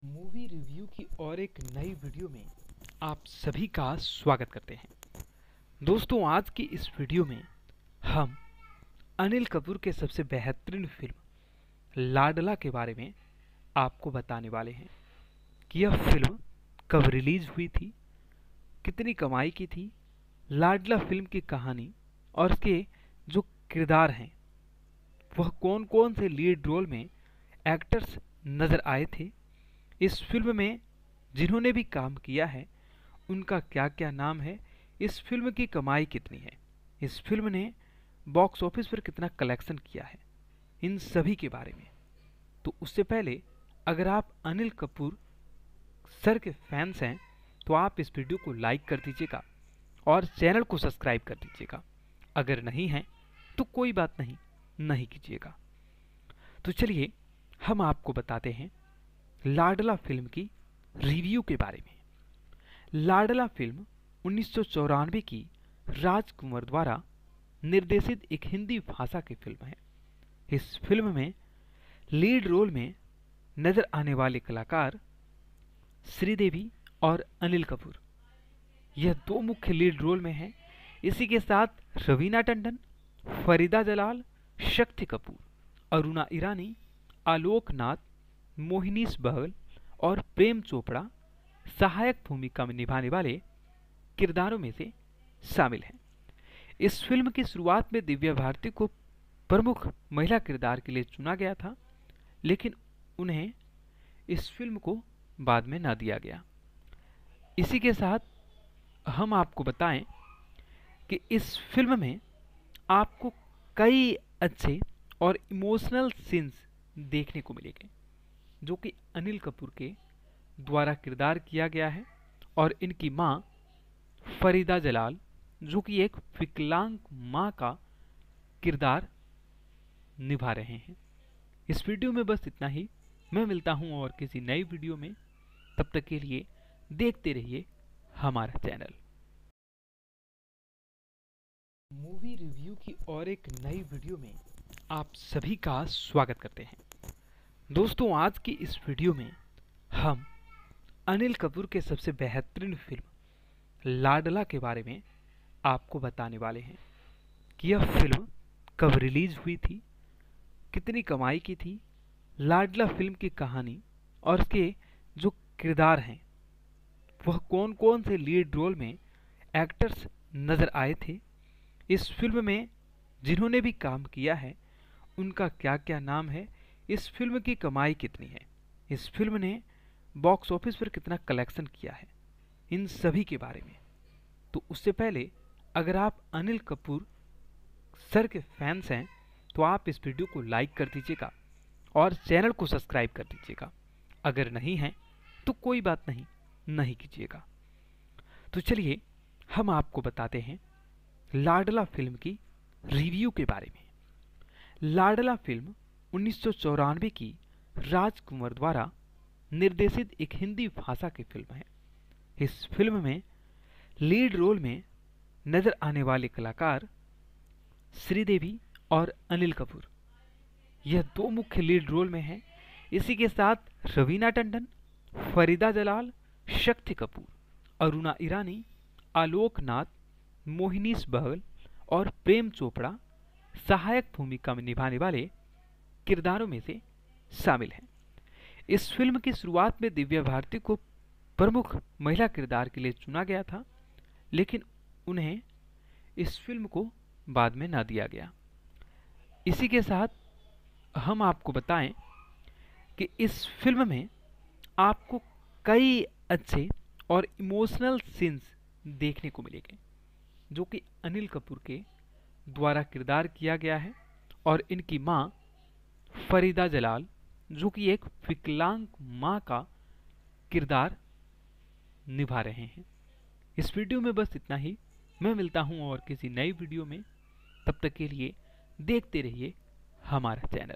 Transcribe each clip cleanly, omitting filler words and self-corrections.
Movie review की और एक नई वीडियो में आप सभी का स्वागत करते हैं। दोस्तों, आज की इस वीडियो में हम अनिल कपूर के सबसे बेहतरीन फिल्म लाडला के बारे में आपको बताने वाले हैं कि यह फिल्म कब रिलीज हुई थी, कितनी कमाई की थी, लाडला फिल्म की कहानी और उसके जो किरदार हैं वह कौन कौन से लीड रोल में एक्टर्स नज़र आए थे, इस फिल्म में जिन्होंने भी काम किया है उनका क्या क्या नाम है, इस फिल्म की कमाई कितनी है, इस फिल्म ने बॉक्स ऑफिस पर कितना कलेक्शन किया है, इन सभी के बारे में। तो उससे पहले अगर आप अनिल कपूर सर के फैंस हैं तो आप इस वीडियो को लाइक कर दीजिएगा और चैनल को सब्सक्राइब कर दीजिएगा। अगर नहीं है तो कोई बात नहीं, नहीं कीजिएगा। तो चलिए हम आपको बताते हैं लाडला फिल्म की रिव्यू के बारे में। लाडला फिल्म 1994 की राजकुमार द्वारा निर्देशित एक हिंदी भाषा की फिल्म है। इस फिल्म में लीड रोल में नजर आने वाले कलाकार श्रीदेवी और अनिल कपूर, यह दो मुख्य लीड रोल में हैं। इसी के साथ रवीना टंडन, फरीदा जलाल, शक्ति कपूर, अरुणा ईरानी, आलोक नाथ, मोहिनीश बहल और प्रेम चोपड़ा सहायक भूमिका में निभाने वाले किरदारों में से शामिल हैं। इस फिल्म की शुरुआत में दिव्या भारती को प्रमुख महिला किरदार के लिए चुना गया था, लेकिन उन्हें इस फिल्म को बाद में ना दिया गया। इसी के साथ हम आपको बताएं कि इस फिल्म में आपको कई अच्छे और इमोशनल सीन्स देखने को मिलेंगे जो कि अनिल कपूर के द्वारा किरदार किया गया है और इनकी मां फरीदा जलाल जो कि एक विकलांग मां का किरदार निभा रहे हैं। इस वीडियो में बस इतना ही। मैं मिलता हूं और किसी नई वीडियो में, तब तक के लिए देखते रहिए हमारा चैनल। मूवी रिव्यू की और एक नई वीडियो में आप सभी का स्वागत करते हैं। दोस्तों, आज की इस वीडियो में हम अनिल कपूर के सबसे बेहतरीन फिल्म लाडला के बारे में आपको बताने वाले हैं कि यह फिल्म कब रिलीज हुई थी, कितनी कमाई की थी, लाडला फिल्म की कहानी और उसके जो किरदार हैं वह कौन कौन से लीड रोल में एक्टर्स नज़र आए थे, इस फिल्म में जिन्होंने भी काम किया है उनका क्या क्या नाम है, इस फिल्म की कमाई कितनी है, इस फिल्म ने बॉक्स ऑफिस पर कितना कलेक्शन किया है, इन सभी के बारे में। तो उससे पहले अगर आप अनिल कपूर सर के फैंस हैं तो आप इस वीडियो को लाइक कर दीजिएगा और चैनल को सब्सक्राइब कर दीजिएगा। अगर नहीं है तो कोई बात नहीं, नहीं कीजिएगा। तो चलिए हम आपको बताते हैं लाडला फिल्म की रिव्यू के बारे में। लाडला फिल्म 1994 की राजकुमार द्वारा निर्देशित एक हिंदी भाषा की फिल्म है। इस फिल्म में लीड रोल में नजर आने वाले कलाकार श्रीदेवी और अनिल कपूर, यह दो मुख्य लीड रोल में हैं। इसी के साथ रवीना टंडन, फरीदा जलाल, शक्ति कपूर, अरुणा ईरानी, आलोक नाथ, मोहिनीश बहल और प्रेम चोपड़ा सहायक भूमिका में निभाने वाले किरदारों में से शामिल हैं। इस फिल्म की शुरुआत में दिव्या भारती को प्रमुख महिला किरदार के लिए चुना गया था, लेकिन उन्हें इस फिल्म को बाद में ना दिया गया। इसी के साथ हम आपको बताएं कि इस फिल्म में आपको कई अच्छे और इमोशनल सीन्स देखने को मिलेंगे जो कि अनिल कपूर के द्वारा किरदार किया गया है और इनकी मां फरीदा जलाल जो कि एक विकलांग मां का किरदार निभा रहे हैं। इस वीडियो में बस इतना ही। मैं मिलता हूं और किसी नई वीडियो में, तब तक के लिए देखते रहिए हमारा चैनल।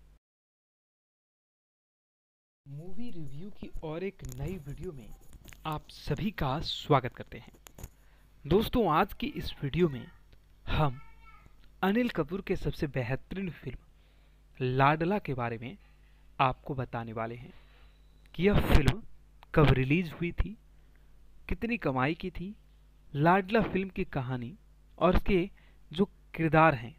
मूवी रिव्यू की और एक नई वीडियो में आप सभी का स्वागत करते हैं। दोस्तों, आज की इस वीडियो में हम अनिल कपूर के सबसे बेहतरीन फिल्म लाडला के बारे में आपको बताने वाले हैं कि यह फिल्म कब रिलीज हुई थी, कितनी कमाई की थी, लाडला फिल्म की कहानी और उसके जो किरदार हैं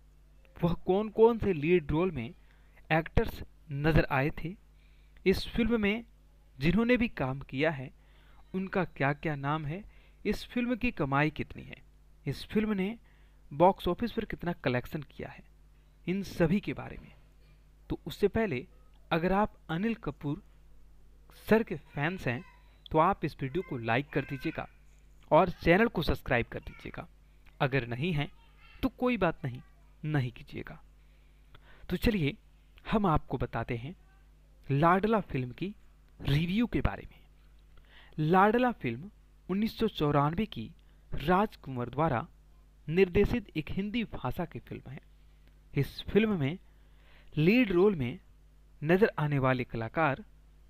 वह कौन कौन से लीड रोल में एक्टर्स नजर आए थे, इस फिल्म में जिन्होंने भी काम किया है उनका क्या क्या नाम है, इस फिल्म की कमाई कितनी है, इस फिल्म ने बॉक्स ऑफिस पर कितना कलेक्शन किया है, इन सभी के बारे में। तो उससे पहले अगर आप अनिल कपूर सर के फैंस हैं तो आप इस वीडियो को लाइक कर दीजिएगा और चैनल को सब्सक्राइब कर दीजिएगा। अगर नहीं है तो कोई बात नहीं, नहीं कीजिएगा। तो चलिए हम आपको बताते हैं लाडला फिल्म की रिव्यू के बारे में। लाडला फिल्म 1994 की राजकुमार द्वारा निर्देशित एक हिंदी भाषा की फिल्म है। इस फिल्म में लीड रोल में नजर आने वाले कलाकार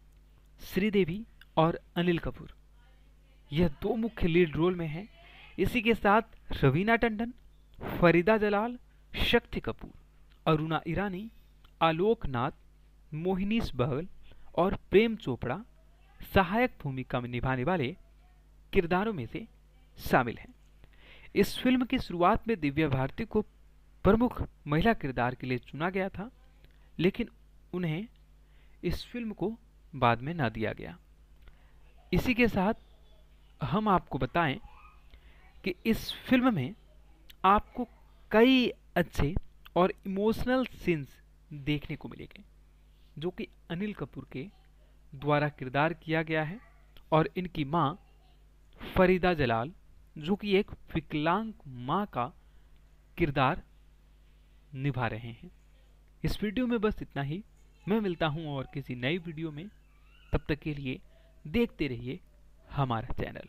श्रीदेवी और अनिल कपूर, यह दो मुख्य लीड रोल में हैं। इसी के साथ रवीना टंडन, फरीदा जलाल, शक्ति कपूर, अरुणा ईरानी, आलोक नाथ, मोहिनीश बहल और प्रेम चोपड़ा सहायक भूमिका में निभाने वाले किरदारों में से शामिल हैं। इस फिल्म की शुरुआत में दिव्या भारती को प्रमुख महिला किरदार के लिए चुना गया था, लेकिन उन्हें इस फिल्म को बाद में ना दिया गया। इसी के साथ हम आपको बताएं कि इस फिल्म में आपको कई अच्छे और इमोशनल सीन्स देखने को मिलेंगे जो कि अनिल कपूर के द्वारा किरदार किया गया है और इनकी मां फरीदा जलाल जो कि एक विकलांग मां का किरदार निभा रहे हैं। इस वीडियो में बस इतना ही। मैं मिलता हूं और किसी नई वीडियो में, तब तक के लिए देखते रहिए हमारा चैनल।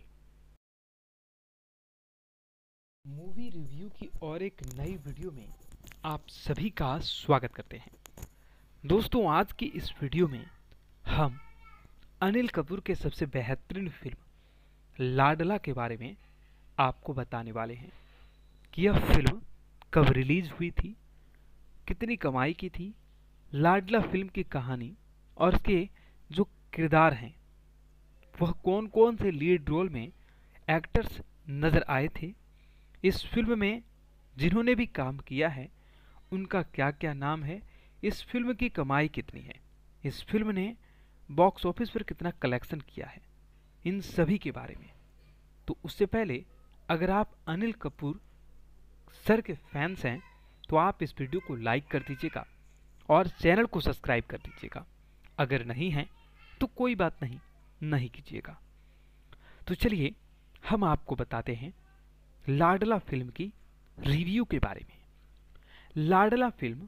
मूवी रिव्यू की और एक नई वीडियो में आप सभी का स्वागत करते हैं। दोस्तों आज की इस वीडियो में हम अनिल कपूर के सबसे बेहतरीन फिल्म लाडला के बारे में आपको बताने वाले हैं कि यह फिल्म कब रिलीज हुई थी, कितनी कमाई की थी, लाडला फिल्म की कहानी और उसके जो किरदार हैं वह कौन कौन से लीड रोल में एक्टर्स नजर आए थे, इस फिल्म में जिन्होंने भी काम किया है उनका क्या क्या नाम है, इस फिल्म की कमाई कितनी है, इस फिल्म ने बॉक्स ऑफिस पर कितना कलेक्शन किया है, इन सभी के बारे में। तो उससे पहले अगर आप अनिल कपूर सर के फैंस हैं तो आप इस वीडियो को लाइक कर दीजिएगा और चैनल को सब्सक्राइब कर दीजिएगा। अगर नहीं है तो कोई बात नहीं, नहीं कीजिएगा। तो चलिए हम आपको बताते हैं लाडला फिल्म की रिव्यू के बारे में। लाडला फिल्म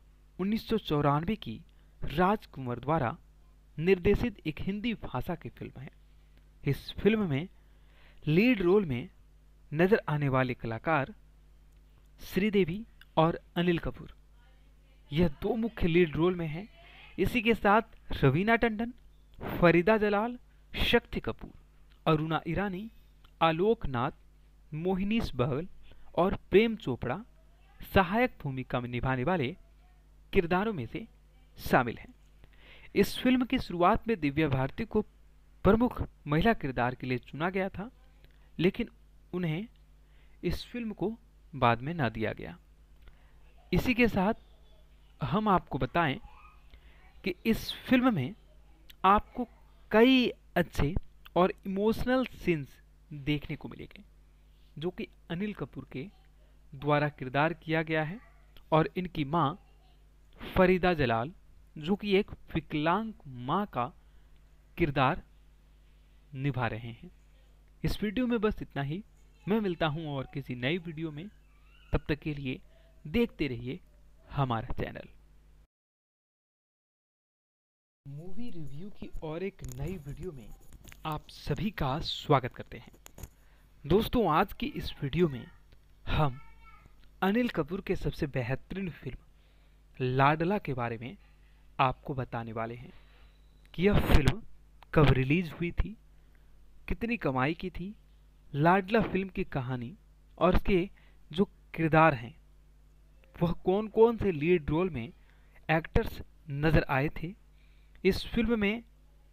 1994 की राजकुमार द्वारा निर्देशित एक हिंदी भाषा की फिल्म है। इस फिल्म में लीड रोल में नजर आने वाले कलाकार श्रीदेवी और अनिल कपूर, यह दो मुख्य लीड रोल में हैं। इसी के साथ रवीना टंडन, फरीदा जलाल, शक्ति कपूर, अरुणा ईरानी, आलोक नाथ, मोहिनीश बहल और प्रेम चोपड़ा सहायक भूमिका में निभाने वाले किरदारों में से शामिल हैं। इस फिल्म की शुरुआत में दिव्या भारती को प्रमुख महिला किरदार के लिए चुना गया था, लेकिन उन्हें इस फिल्म को बाद में ना दिया गया। इसी के साथ हम आपको बताएं कि इस फिल्म में आपको कई अच्छे और इमोशनल सीन्स देखने को मिलेंगे जो कि अनिल कपूर के द्वारा किरदार किया गया है और इनकी मां फरीदा जलाल जो कि एक विकलांग मां का किरदार निभा रहे हैं। इस वीडियो में बस इतना ही। मैं मिलता हूं और किसी नई वीडियो में, तब तक के लिए देखते रहिए हमारा चैनल। मूवी रिव्यू की और एक नई वीडियो में आप सभी का स्वागत करते हैं। दोस्तों आज की इस वीडियो में हम अनिल कपूर के सबसे बेहतरीन फिल्म लाडला के बारे में आपको बताने वाले हैं कि यह फिल्म कब रिलीज हुई थी, कितनी कमाई की थी, लाडला फिल्म की कहानी और उसके जो किरदार हैं वह कौन कौन से लीड रोल में एक्टर्स नजर आए थे, इस फिल्म में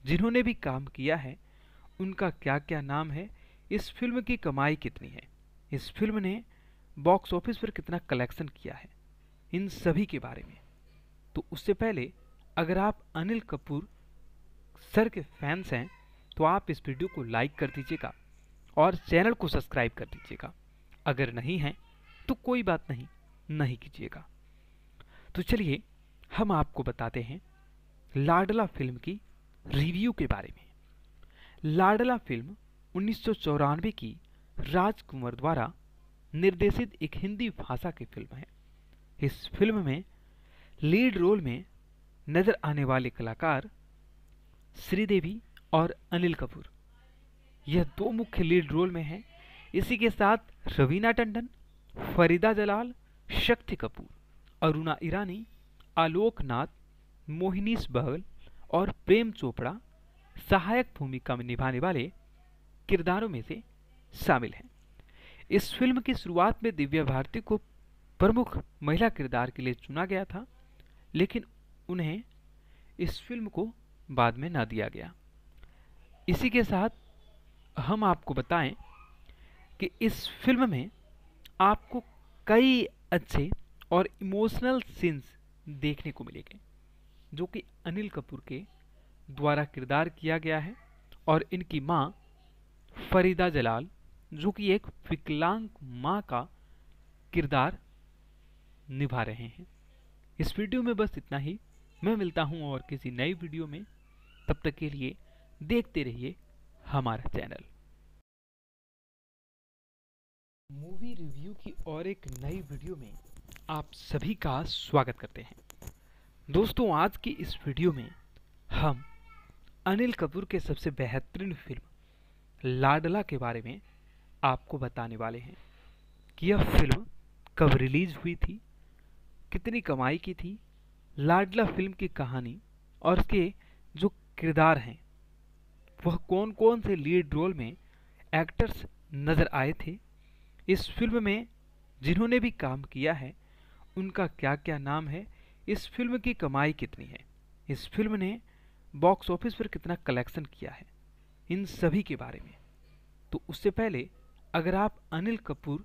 जिन्होंने भी काम किया है उनका क्या क्या नाम है, इस फिल्म की कमाई कितनी है, इस फिल्म ने बॉक्स ऑफिस पर कितना कलेक्शन किया है, इन सभी के बारे में। तो उससे पहले अगर आप अनिल कपूर सर के फैंस हैं तो आप इस वीडियो को लाइक कर दीजिएगा और चैनल को सब्सक्राइब कर दीजिएगा। अगर नहीं है तो कोई बात नहीं, नहीं कीजिएगा। तो चलिए हम आपको बताते हैं लाडला फिल्म की रिव्यू के बारे में। लाडला फिल्म 1994 की राजकुमार द्वारा निर्देशित एक हिंदी भाषा की फिल्म है। इस फिल्म में लीड रोल में नजर आने वाले कलाकार श्रीदेवी और अनिल कपूर, यह दो मुख्य लीड रोल में हैं। इसी के साथ रवीना टंडन, फरीदा जलाल, शक्ति कपूर, अरुणा ईरानी, आलोक नाथ, मोहिनीश बहल और प्रेम चोपड़ा सहायक भूमिका में निभाने वाले किरदारों में से शामिल हैं। इस फिल्म की शुरुआत में दिव्या भारती को प्रमुख महिला किरदार के लिए चुना गया था, लेकिन उन्हें इस फिल्म को बाद में ना दिया गया। इसी के साथ हम आपको बताएं कि इस फिल्म में आपको कई अच्छे और इमोशनल सीन्स देखने को मिलेंगे, जो कि अनिल कपूर के द्वारा किरदार किया गया है और इनकी मां फरीदा जलाल, जो कि एक विकलांग मां का किरदार निभा रहे हैं। इस वीडियो में बस इतना ही। मैं मिलता हूं और किसी नई वीडियो में। तब तक के लिए देखते रहिए हमारा चैनल। मूवी रिव्यू की और एक नई वीडियो में आप सभी का स्वागत करते हैं। दोस्तों, आज की इस वीडियो में हम अनिल कपूर के सबसे बेहतरीन फिल्म लाडला के बारे में आपको बताने वाले हैं कि यह फिल्म कब रिलीज हुई थी, कितनी कमाई की थी, लाडला फिल्म की कहानी और उसके जो किरदार हैं वह कौन कौन से लीड रोल में एक्टर्स नजर आए थे, इस फिल्म में जिन्होंने भी काम किया है उनका क्या क्या नाम है, इस फिल्म की कमाई कितनी है, इस फिल्म ने बॉक्स ऑफिस पर कितना कलेक्शन किया है, इन सभी के बारे में। तो उससे पहले अगर आप अनिल कपूर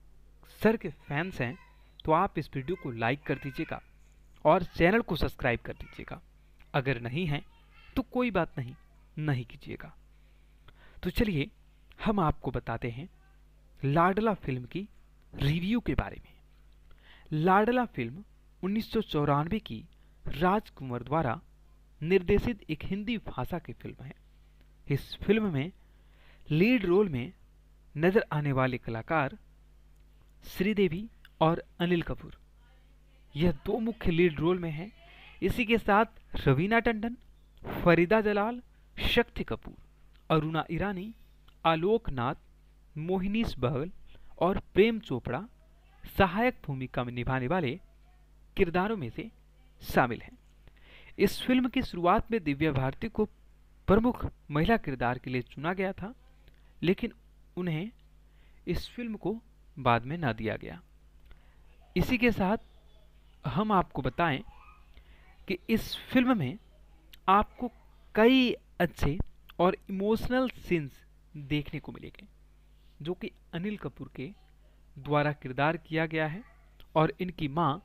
सर के फैंस हैं तो आप इस वीडियो को लाइक कर दीजिएगा और चैनल को सब्सक्राइब कर दीजिएगा। अगर नहीं है तो कोई बात नहीं, नहीं कीजिएगा। तो चलिए हम आपको बताते हैं लाडला फिल्म की रिव्यू के बारे में। लाडला फिल्म 1994 की राजकुमार द्वारा निर्देशित एक हिंदी भाषा की फिल्म है। इस फिल्म में लीड रोल में नजर आने वाले कलाकार श्रीदेवी और अनिल कपूर, यह दो मुख्य लीड रोल में हैं। इसी के साथ रवीना टंडन, फरीदा जलाल, शक्ति कपूर, अरुणा ईरानी, आलोक नाथ, मोहिनीश बहल और प्रेम चोपड़ा सहायक भूमिका में निभाने वाले किरदारों में से शामिल हैं। इस फिल्म की शुरुआत में दिव्या भारती को प्रमुख महिला किरदार के लिए चुना गया था, लेकिन उन्हें इस फिल्म को बाद में ना दिया गया। इसी के साथ हम आपको बताएं कि इस फिल्म में आपको कई अच्छे और इमोशनल सीन्स देखने को मिलेंगे, जो कि अनिल कपूर के द्वारा किरदार किया गया है और इनकी मां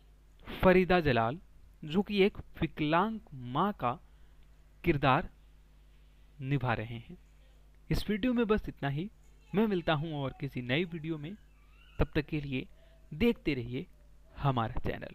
फरीदा जलाल, जो कि एक विकलांग मां का किरदार निभा रहे हैं। इस वीडियो में बस इतना ही। मैं मिलता हूं और किसी नई वीडियो में। तब तक के लिए देखते रहिए हमारा चैनल।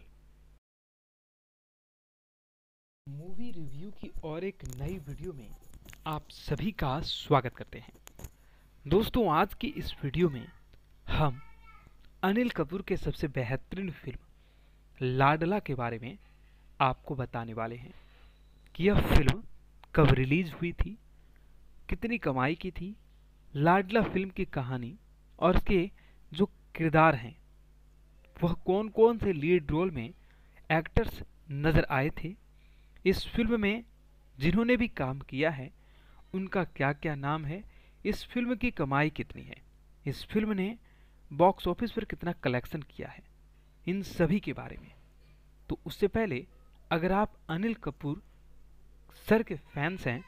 मूवी रिव्यू की और एक नई वीडियो में आप सभी का स्वागत करते हैं। दोस्तों, आज की इस वीडियो में हम अनिल कपूर के सबसे बेहतरीन फिल्म लाडला के बारे में आपको बताने वाले हैं कि यह फिल्म कब रिलीज हुई थी, कितनी कमाई की थी, लाडला फिल्म की कहानी और उसके जो किरदार हैं वह कौन कौन से लीड रोल में एक्टर्स नजर आए थे, इस फिल्म में जिन्होंने भी काम किया है उनका क्या क्या नाम है, इस फिल्म की कमाई कितनी है, इस फिल्म ने बॉक्स ऑफिस पर कितना कलेक्शन किया है, इन सभी के बारे में। तो उससे पहले अगर आप अनिल कपूर सर के फैंस हैं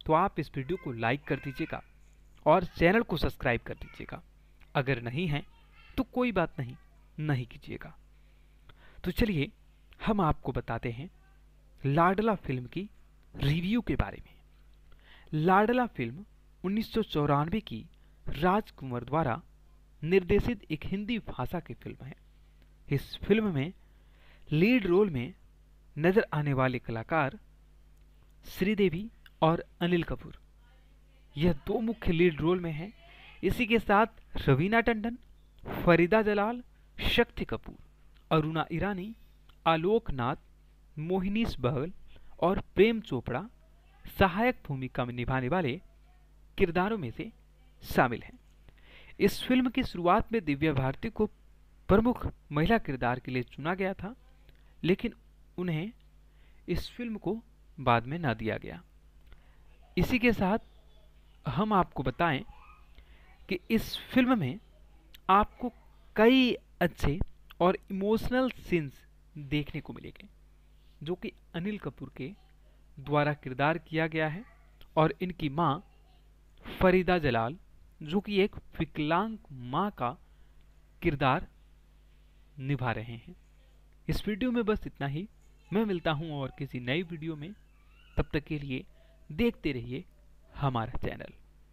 तो आप इस वीडियो को लाइक कर दीजिएगा और चैनल को सब्सक्राइब कर दीजिएगा। अगर नहीं है तो कोई बात नहीं, नहीं कीजिएगा। तो चलिए हम आपको बताते हैं लाडला फिल्म की रिव्यू के बारे में। लाडला फिल्म 1994 की राजकुमार द्वारा निर्देशित एक हिंदी भाषा की फिल्म है। इस फिल्म में लीड रोल में नजर आने वाले कलाकार श्रीदेवी और अनिल कपूर, यह दो मुख्य लीड रोल में हैं। इसी के साथ रवीना टंडन, फरीदा जलाल, शक्ति कपूर, अरुणा ईरानी, आलोक नाथ, मोहिनीश बहल और प्रेम चोपड़ा सहायक भूमिका में निभाने वाले किरदारों में से शामिल हैं। इस फिल्म की शुरुआत में दिव्या भारती को प्रमुख महिला किरदार के लिए चुना गया था, लेकिन उन्हें इस फिल्म को बाद में ना दिया गया। इसी के साथ हम आपको बताएं कि इस फिल्म में आपको कई अच्छे और इमोशनल सीन्स देखने को मिलेंगे, जो कि अनिल कपूर के द्वारा किरदार किया गया है और इनकी मां फरीदा जलाल, जो कि एक विकलांग मां का किरदार निभा रहे हैं। इस वीडियो में बस इतना ही। मैं मिलता हूं और किसी नई वीडियो में। तब तक के लिए देखते रहिए हमारा चैनल।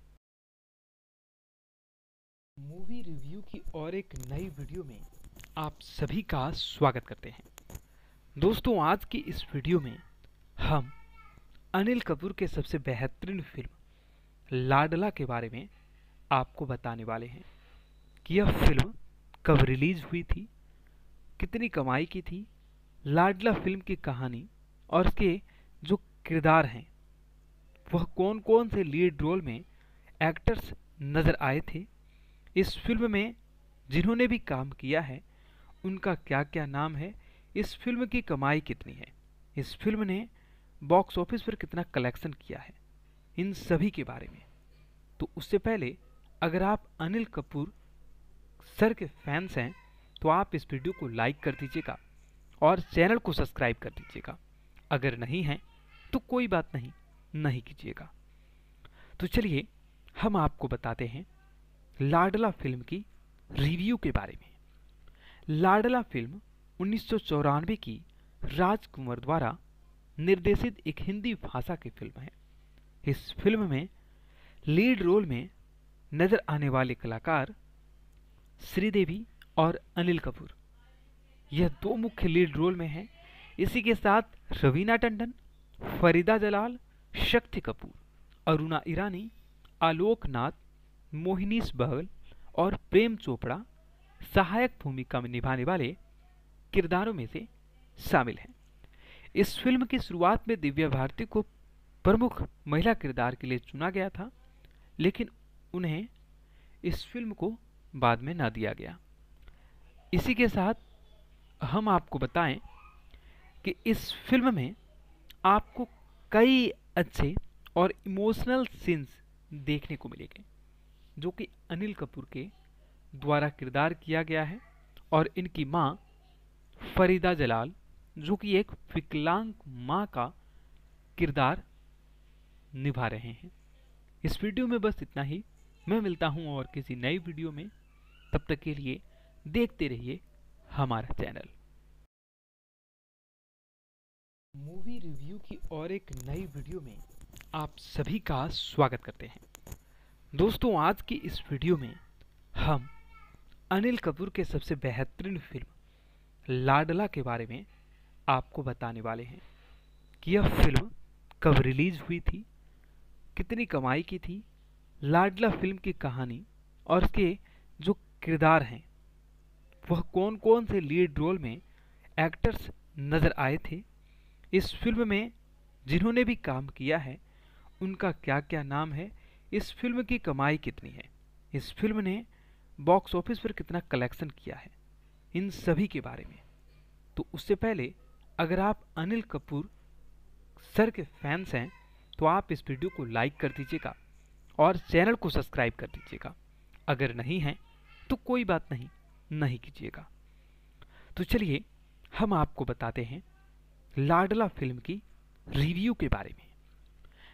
मूवी रिव्यू की और एक नई वीडियो में आप सभी का स्वागत करते हैं। दोस्तों, आज की इस वीडियो में हम अनिल कपूर के सबसे बेहतरीन फिल्म लाडला के बारे में आपको बताने वाले हैं कि यह फिल्म कब रिलीज हुई थी, कितनी कमाई की थी, लाडला फिल्म की कहानी और उसके जो किरदार हैं वह कौन कौन से लीड रोल में एक्टर्स नजर आए थे, इस फिल्म में जिन्होंने भी काम किया है उनका क्या क्या नाम है, इस फिल्म की कमाई कितनी है, इस फिल्म ने बॉक्स ऑफिस पर कितना कलेक्शन किया है, इन सभी के बारे में। तो उससे पहले अगर आप अनिल कपूर सर के फैंस हैं तो आप इस वीडियो को लाइक कर दीजिएगा और चैनल को सब्सक्राइब कर दीजिएगा। अगर नहीं है तो कोई बात नहीं, नहीं कीजिएगा। तो चलिए हम आपको बताते हैं लाडला फिल्म की रिव्यू के बारे में। लाडला फिल्म 1994 की राजकुमार द्वारा निर्देशित एक हिंदी भाषा की फिल्म है। इस फिल्म में लीड रोल में नजर आने वाले कलाकार श्रीदेवी और अनिल कपूर, यह दो मुख्य लीड रोल में हैं। इसी के साथ रवीना टंडन, फरीदा जलाल, शक्ति कपूर, अरुणा ईरानी, आलोक नाथ, मोहिनीश बहल और प्रेम चोपड़ा सहायक भूमिका में निभाने वाले किरदारों में से शामिल हैं। इस फिल्म की शुरुआत में दिव्या भारती को प्रमुख महिला किरदार के लिए चुना गया था, लेकिन उन्हें इस फिल्म को बाद में ना दिया गया। इसी के साथ हम आपको बताएं कि इस फिल्म में आपको कई अच्छे और इमोशनल सीन्स देखने को मिलेंगे, जो कि अनिल कपूर के द्वारा किरदार किया गया है और इनकी मां फरीदा जलाल, जो कि एक विकलांग मां का किरदार निभा रहे हैं। इस वीडियो में बस इतना ही। मैं मिलता हूं और किसी नई वीडियो में। तब तक के लिए देखते रहिए हमारा चैनल। मूवी रिव्यू की और एक नई वीडियो में आप सभी का स्वागत करते हैं। दोस्तों, आज की इस वीडियो में हम अनिल कपूर के सबसे बेहतरीन फिल्म लाडला के बारे में आपको बताने वाले हैं कि यह फिल्म कब रिलीज हुई थी, कितनी कमाई की थी, लाडला फिल्म की कहानी और उसके जो किरदार हैं वह कौन कौन से लीड रोल में एक्टर्स नजर आए थे, इस फिल्म में जिन्होंने भी काम किया है उनका क्या क्या नाम है, इस फिल्म की कमाई कितनी है, इस फिल्म ने बॉक्स ऑफिस पर कितना कलेक्शन किया है, इन सभी के बारे में। तो उससे पहले अगर आप अनिल कपूर सर के फैंस हैं तो आप इस वीडियो को लाइक कर दीजिएगा और चैनल को सब्सक्राइब कर दीजिएगा। अगर नहीं है तो कोई बात नहीं, नहीं कीजिएगा। तो चलिए हम आपको बताते हैं लाडला फिल्म की रिव्यू के बारे में।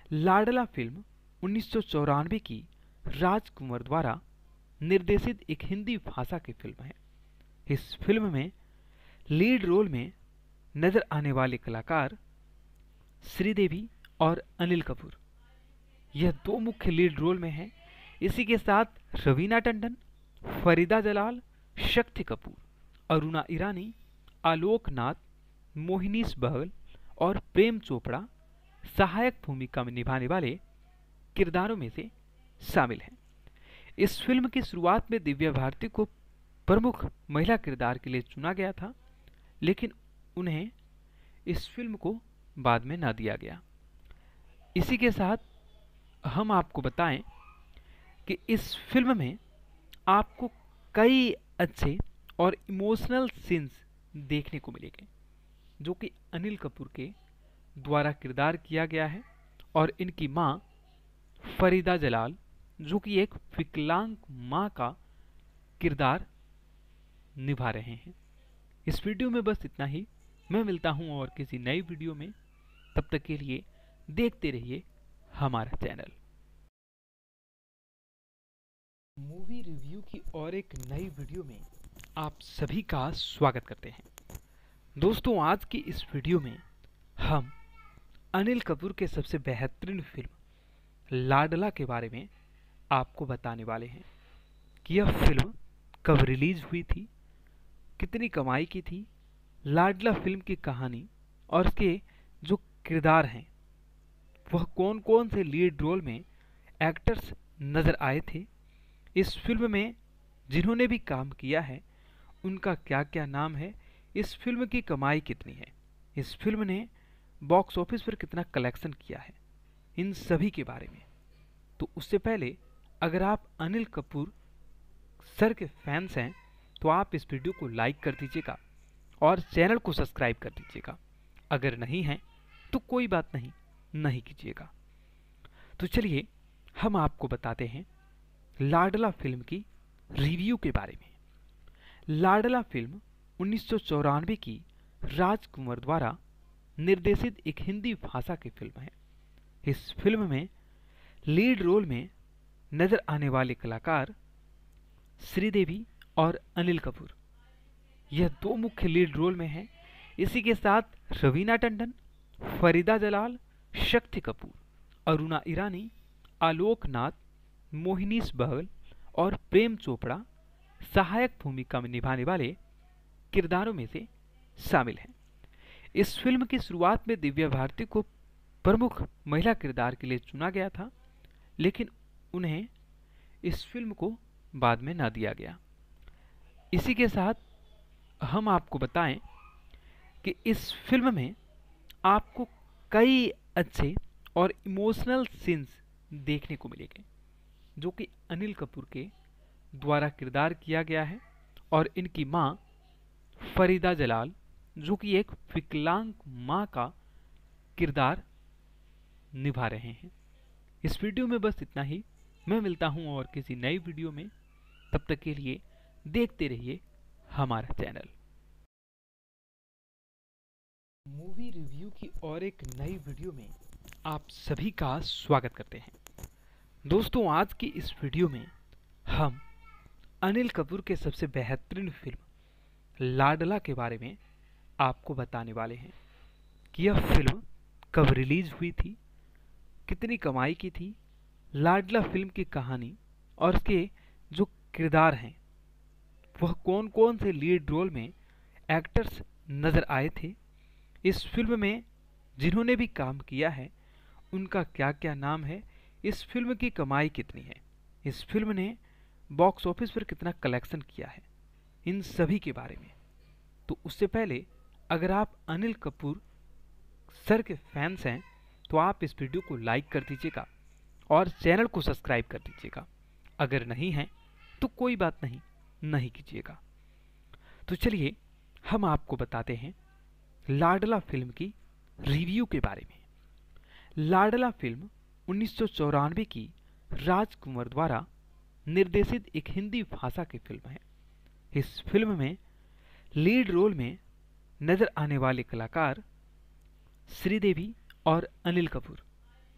लाडला फिल्म 1994 की राजकुमार द्वारा निर्देशित एक हिंदी भाषा की फिल्म है। इस फिल्म में लीड रोल में नजर आने वाले कलाकार श्रीदेवी और अनिल कपूर, यह दो मुख्य लीड रोल में हैं। इसी के साथ रवीना टंडन, फरीदा जलाल, शक्ति कपूर, अरुणा ईरानी, आलोक नाथ, मोहिनीश बहल और प्रेम चोपड़ा सहायक भूमिका में निभाने वाले किरदारों में से शामिल हैं। इस फिल्म की शुरुआत में दिव्या भारती को प्रमुख महिला किरदार के लिए चुना गया था, लेकिन उन्हें इस फिल्म को बाद में न दिया गया। इसी के साथ हम आपको बताएं कि इस फिल्म में आपको कई अच्छे और इमोशनल सीन्स देखने को मिलेंगे, जो कि अनिल कपूर के द्वारा किरदार किया गया है और इनकी मां फरीदा जलाल, जो कि एक विकलांग मां का किरदार निभा रहे हैं। इस वीडियो में बस इतना ही। मैं मिलता हूं और किसी नई वीडियो में। तब तक के लिए देखते रहिए हमारा चैनल। मूवी रिव्यू की और एक नई वीडियो में आप सभी का स्वागत करते हैं। दोस्तों, आज की इस वीडियो में हम अनिल कपूर के सबसे बेहतरीन फिल्म लाडला के बारे में आपको बताने वाले हैं कि यह फिल्म कब रिलीज हुई थी, कितनी कमाई की थी, लाडला फिल्म की कहानी और उसके जो किरदार हैं वह कौन कौन से लीड रोल में एक्टर्स नजर आए थे, इस फिल्म में जिन्होंने भी काम किया है उनका क्या क्या नाम है, इस फिल्म की कमाई कितनी है, इस फिल्म ने बॉक्स ऑफिस पर कितना कलेक्शन किया है, इन सभी के बारे में। तो उससे पहले अगर आप अनिल कपूर सर के फैंस हैं तो आप इस वीडियो को लाइक कर दीजिएगा और चैनल को सब्सक्राइब कर दीजिएगा। अगर नहीं है तो कोई बात नहीं, नहीं कीजिएगा। तो चलिए हम आपको बताते हैं लाडला फिल्म की रिव्यू के बारे में। लाडला फिल्म 1994 की राजकुमार द्वारा निर्देशित एक हिंदी भाषा की फिल्म है। इस फिल्म में लीड रोल में नजर आने वाले कलाकार श्रीदेवी और अनिल कपूर, यह दो मुख्य लीड रोल में हैं। इसी के साथ रवीना टंडन, फरीदा जलाल, शक्ति कपूर, अरुणा ईरानी, आलोक नाथ, मोहिनीश बहल और प्रेम चोपड़ा सहायक भूमिका में निभाने वाले किरदारों में से शामिल हैं। इस फिल्म की शुरुआत में दिव्या भारती को प्रमुख महिला किरदार के लिए चुना गया था, लेकिन उन्हें इस फिल्म को बाद में न दिया गया। इसी के साथ हम आपको बताएं कि इस फिल्म में आपको कई अच्छे और इमोशनल सीन्स देखने को मिलेंगे, जो कि अनिल कपूर के द्वारा किरदार किया गया है और इनकी मां फरीदा जलाल, जो कि एक विकलांग मां का किरदार निभा रहे हैं। इस वीडियो में बस इतना ही। मैं मिलता हूं और किसी नई वीडियो में। तब तक के लिए देखते रहिए हमारा चैनल। मूवी रिव्यू की और एक नई वीडियो में आप सभी का स्वागत करते हैं। दोस्तों, आज की इस वीडियो में हम अनिल कपूर के सबसे बेहतरीन फिल्म लाडला के बारे में आपको बताने वाले हैं कि यह फिल्म कब रिलीज हुई थी, कितनी कमाई की थी, लाडला फिल्म की कहानी और उसके जो किरदार हैं वह कौन कौन से लीड रोल में एक्टर्स नजर आए थे, इस फिल्म में जिन्होंने भी काम किया है उनका क्या क्या नाम है, इस फिल्म की कमाई कितनी है, इस फिल्म ने बॉक्स ऑफिस पर कितना कलेक्शन किया है, इन सभी के बारे में। तो उससे पहले अगर आप अनिल कपूर सर के फैंस हैं तो आप इस वीडियो को लाइक कर दीजिएगा और चैनल को सब्सक्राइब कर दीजिएगा। अगर नहीं है तो कोई बात नहीं, नहीं कीजिएगा। तो चलिए हम आपको बताते हैं लाडला फिल्म की रिव्यू के बारे में। लाडला फिल्म 1994 की राजकुमार द्वारा निर्देशित एक हिंदी भाषा की फिल्म है। इस फिल्म में लीड रोल में नजर आने वाले कलाकार श्रीदेवी और अनिल कपूर,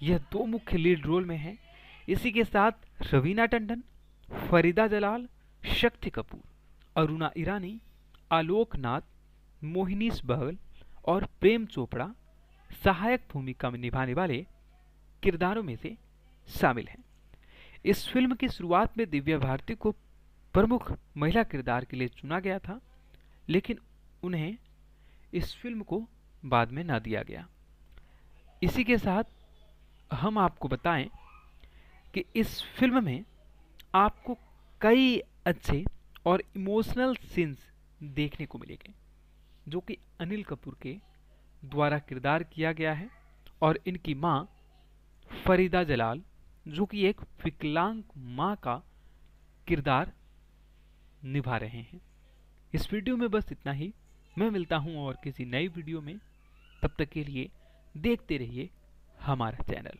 यह दो मुख्य लीड रोल में हैं। इसी के साथ रवीना टंडन, फरीदा जलाल, शक्ति कपूर, अरुणा ईरानी, आलोक नाथ, मोहिनीश बहल और प्रेम चोपड़ा सहायक भूमिका में निभाने वाले किरदारों में से शामिल हैं। इस फिल्म की शुरुआत में दिव्या भारती को प्रमुख महिला किरदार के लिए चुना गया था, लेकिन उन्हें इस फिल्म को बाद में ना दिया गया। इसी के साथ हम आपको बताएं कि इस फिल्म में आपको कई अच्छे और इमोशनल सीन्स देखने को मिलेंगे, जो कि अनिल कपूर के द्वारा किरदार किया गया है और इनकी मां फरीदा जलाल, जो कि एक विकलांग मां का किरदार निभा रहे हैं। इस वीडियो में बस इतना ही। मैं मिलता हूं और किसी नई वीडियो में। तब तक के लिए देखते रहिए हमारा चैनल।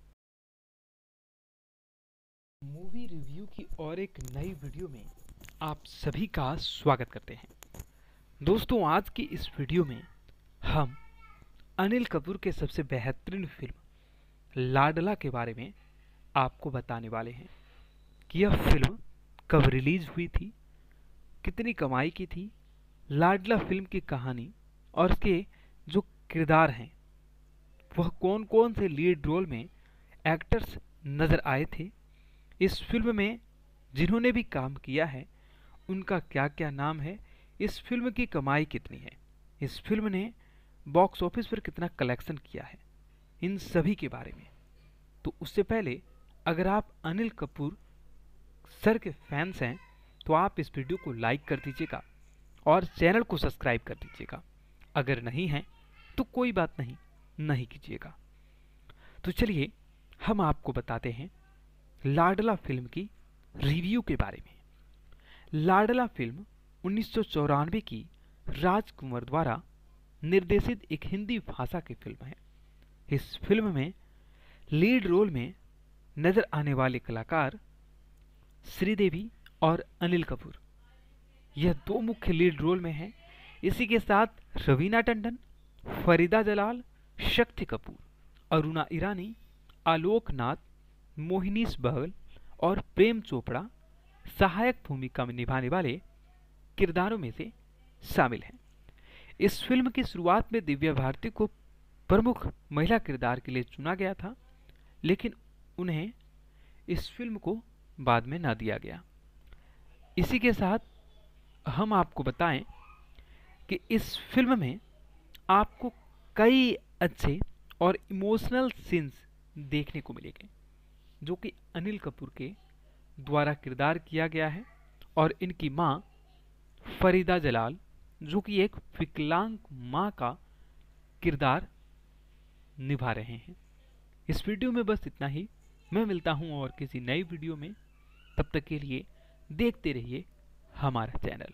मूवी रिव्यू की और एक नई वीडियो में आप सभी का स्वागत करते हैं। दोस्तों, आज की इस वीडियो में हम अनिल कपूर के सबसे बेहतरीन फिल्म लाडला के बारे में आपको बताने वाले हैं कि यह फिल्म कब रिलीज हुई थी, कितनी कमाई की थी, लाडला फिल्म की कहानी और उसके जो किरदार हैं वह कौन कौन से लीड रोल में एक्टर्स नजर आए थे, इस फिल्म में जिन्होंने भी काम किया है उनका क्या क्या नाम है, इस फिल्म की कमाई कितनी है, इस फिल्म ने बॉक्स ऑफिस पर कितना कलेक्शन किया है, इन सभी के बारे में। तो उससे पहले अगर आप अनिल कपूर सर के फैंस हैं तो आप इस वीडियो को लाइक कर दीजिएगा और चैनल को सब्सक्राइब कर दीजिएगा। अगर नहीं है तो कोई बात नहीं, नहीं कीजिएगा। तो चलिए हम आपको बताते हैं लाडला फिल्म की रिव्यू के बारे में। लाडला फिल्म 1994 की राजकुमार द्वारा निर्देशित एक हिंदी भाषा की फिल्म है। इस फिल्म में लीड रोल में नजर आने वाले कलाकार श्रीदेवी और अनिल कपूर, यह दो मुख्य लीड रोल में हैं। इसी के साथ रवीना टंडन, फरीदा जलाल, शक्ति कपूर, अरुणा ईरानी, आलोक नाथ, मोहिनीश बहल और प्रेम चोपड़ा सहायक भूमिका में निभाने वाले किरदारों में से शामिल हैं। इस फिल्म की शुरुआत में दिव्या भारती को प्रमुख महिला किरदार के लिए चुना गया था, लेकिन उन्हें इस फिल्म को बाद में ना दिया गया। इसी के साथ हम आपको बताएं कि इस फिल्म में आपको कई अच्छे और इमोशनल सीन्स देखने को मिलेंगे, जो कि अनिल कपूर के द्वारा किरदार किया गया है और इनकी मां फरीदा जलाल, जो कि एक विकलांग मां का किरदार निभा रहे हैं। इस वीडियो में बस इतना ही। मैं मिलता हूं और किसी नई वीडियो में। तब तक के लिए देखते रहिए हमारा चैनल।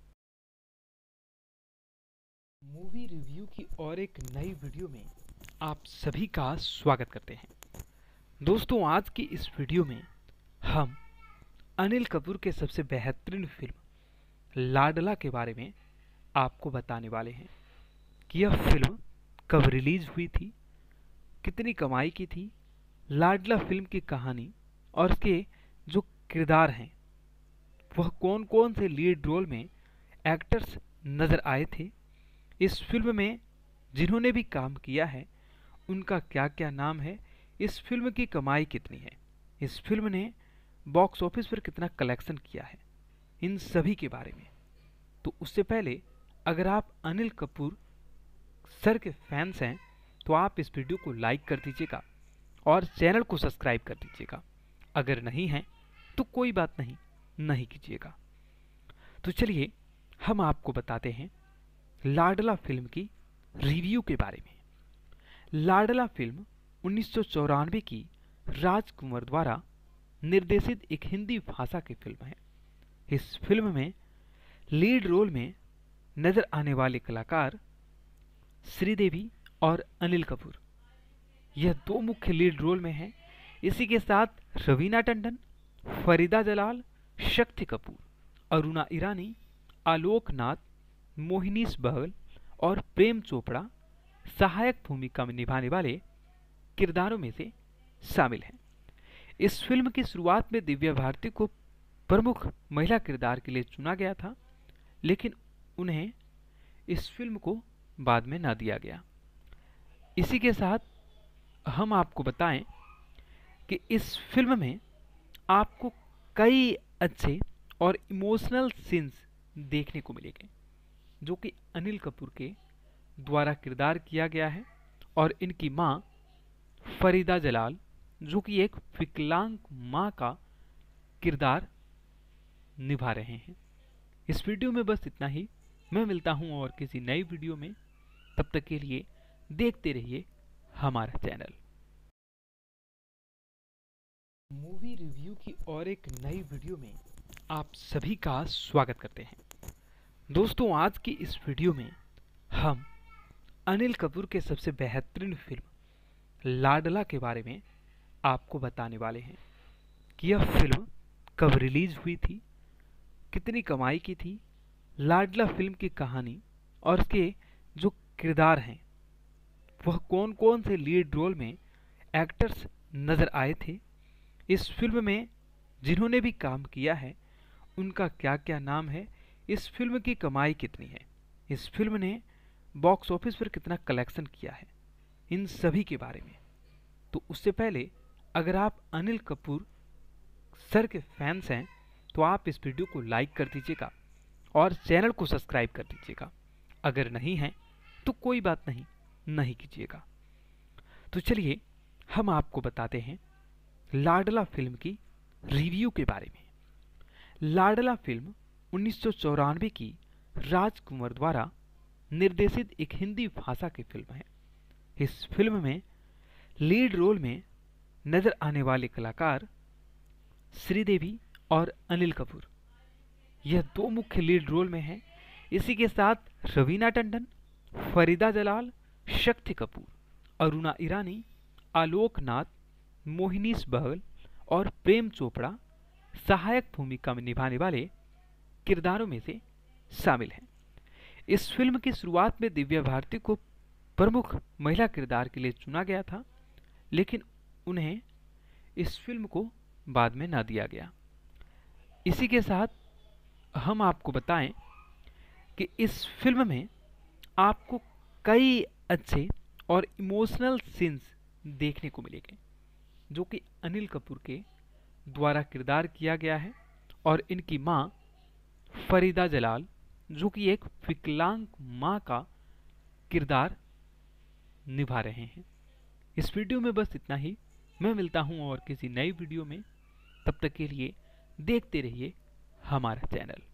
मूवी रिव्यू की और एक नई वीडियो में आप सभी का स्वागत करते हैं। दोस्तों, आज की इस वीडियो में हम अनिल कपूर के सबसे बेहतरीन फिल्म लाडला के बारे में आपको बताने वाले हैं कि यह फिल्म कब रिलीज हुई थी, कितनी कमाई की थी, लाडला फिल्म की कहानी और उसके जो किरदार हैं वह कौन कौन से लीड रोल में एक्टर्स नजर आए थे, इस फिल्म में जिन्होंने भी काम किया है उनका क्या क्या नाम है, इस फिल्म की कमाई कितनी है, इस फिल्म ने बॉक्स ऑफिस पर कितना कलेक्शन किया है, इन सभी के बारे में। तो उससे पहले अगर आप अनिल कपूर सर के फैंस हैं तो आप इस वीडियो को लाइक कर दीजिएगा और चैनल को सब्सक्राइब कर दीजिएगा। अगर नहीं है तो कोई बात नहीं, नहीं कीजिएगा। तो चलिए हम आपको बताते हैं लाडला फिल्म की रिव्यू के बारे में। लाडला फिल्म 1994 की राजकुमार द्वारा निर्देशित एक हिंदी भाषा की फिल्म है। इस फिल्म में लीड रोल में नजर आने वाले कलाकार श्रीदेवी और अनिल कपूर, यह दो मुख्य लीड रोल में हैं। इसी के साथ रवीना टंडन, फरीदा जलाल, शक्ति कपूर, अरुणा ईरानी, आलोक नाथ, मोहिनीश बहल और प्रेम चोपड़ा सहायक भूमिका में निभाने वाले किरदारों में से शामिल हैं। इस फिल्म की शुरुआत में दिव्या भारती को प्रमुख महिला किरदार के लिए चुना गया था, लेकिन उन्हें इस फिल्म को बाद में ना दिया गया। इसी के साथ हम आपको बताएं कि इस फिल्म में आपको कई अच्छे और इमोशनल सीन्स देखने को मिलेंगे, जो कि अनिल कपूर के द्वारा किरदार किया गया है और इनकी मां फरीदा जलाल, जो कि एक विकलांग मां का किरदार निभा रहे हैं। इस वीडियो में बस इतना ही। मैं मिलता हूं और किसी नई वीडियो में। तब तक के लिए देखते रहिए हमारा चैनल। मूवी रिव्यू की और एक नई वीडियो में आप सभी का स्वागत करते हैं। दोस्तों, आज की इस वीडियो में हम अनिल कपूर के सबसे बेहतरीन फिल्म लाडला के बारे में आपको बताने वाले हैं कि यह फिल्म कब रिलीज हुई थी, कितनी कमाई की थी, लाडला फिल्म की कहानी और उसके जो किरदार हैं वह कौन कौन से लीड रोल में एक्टर्स नज़र आए थे, इस फिल्म में जिन्होंने भी काम किया है उनका क्या क्या नाम है, इस फिल्म की कमाई कितनी है, इस फिल्म ने बॉक्स ऑफिस पर कितना कलेक्शन किया है, इन सभी के बारे में। तो उससे पहले अगर आप अनिल कपूर सर के फैंस हैं तो आप इस वीडियो को लाइक कर दीजिएगा और चैनल को सब्सक्राइब कर दीजिएगा। अगर नहीं है तो कोई बात नहीं, नहीं कीजिएगा। तो चलिए हम आपको बताते हैं लाडला फिल्म की रिव्यू के बारे में। लाडला फिल्म 1994 की राजकुमार द्वारा निर्देशित एक हिंदी भाषा की फिल्म है। इस फिल्म में लीड रोल में नजर आने वाले कलाकार श्रीदेवी और अनिल कपूर, यह दो मुख्य लीड रोल में हैं। इसी के साथ रवीना टंडन, फरीदा जलाल, शक्ति कपूर, अरुणा ईरानी, आलोक नाथ, मोहिनीश बहल और प्रेम चोपड़ा सहायक भूमिका में निभाने वाले किरदारों में से शामिल हैं। इस फिल्म की शुरुआत में दिव्या भारती को प्रमुख महिला किरदार के लिए चुना गया था, लेकिन उन्हें इस फिल्म को बाद में ना दिया गया। इसी के साथ हम आपको बताएं कि इस फिल्म में आपको कई अच्छे और इमोशनल सीन्स देखने को मिलेंगे, जो कि अनिल कपूर के द्वारा किरदार किया गया है और इनकी मां फरीदा जलाल, जो कि एक विकलांग मां का किरदार निभा रहे हैं। इस वीडियो में बस इतना ही। मैं मिलता हूं और किसी नई वीडियो में। तब तक के लिए देखते रहिए हमारा चैनल।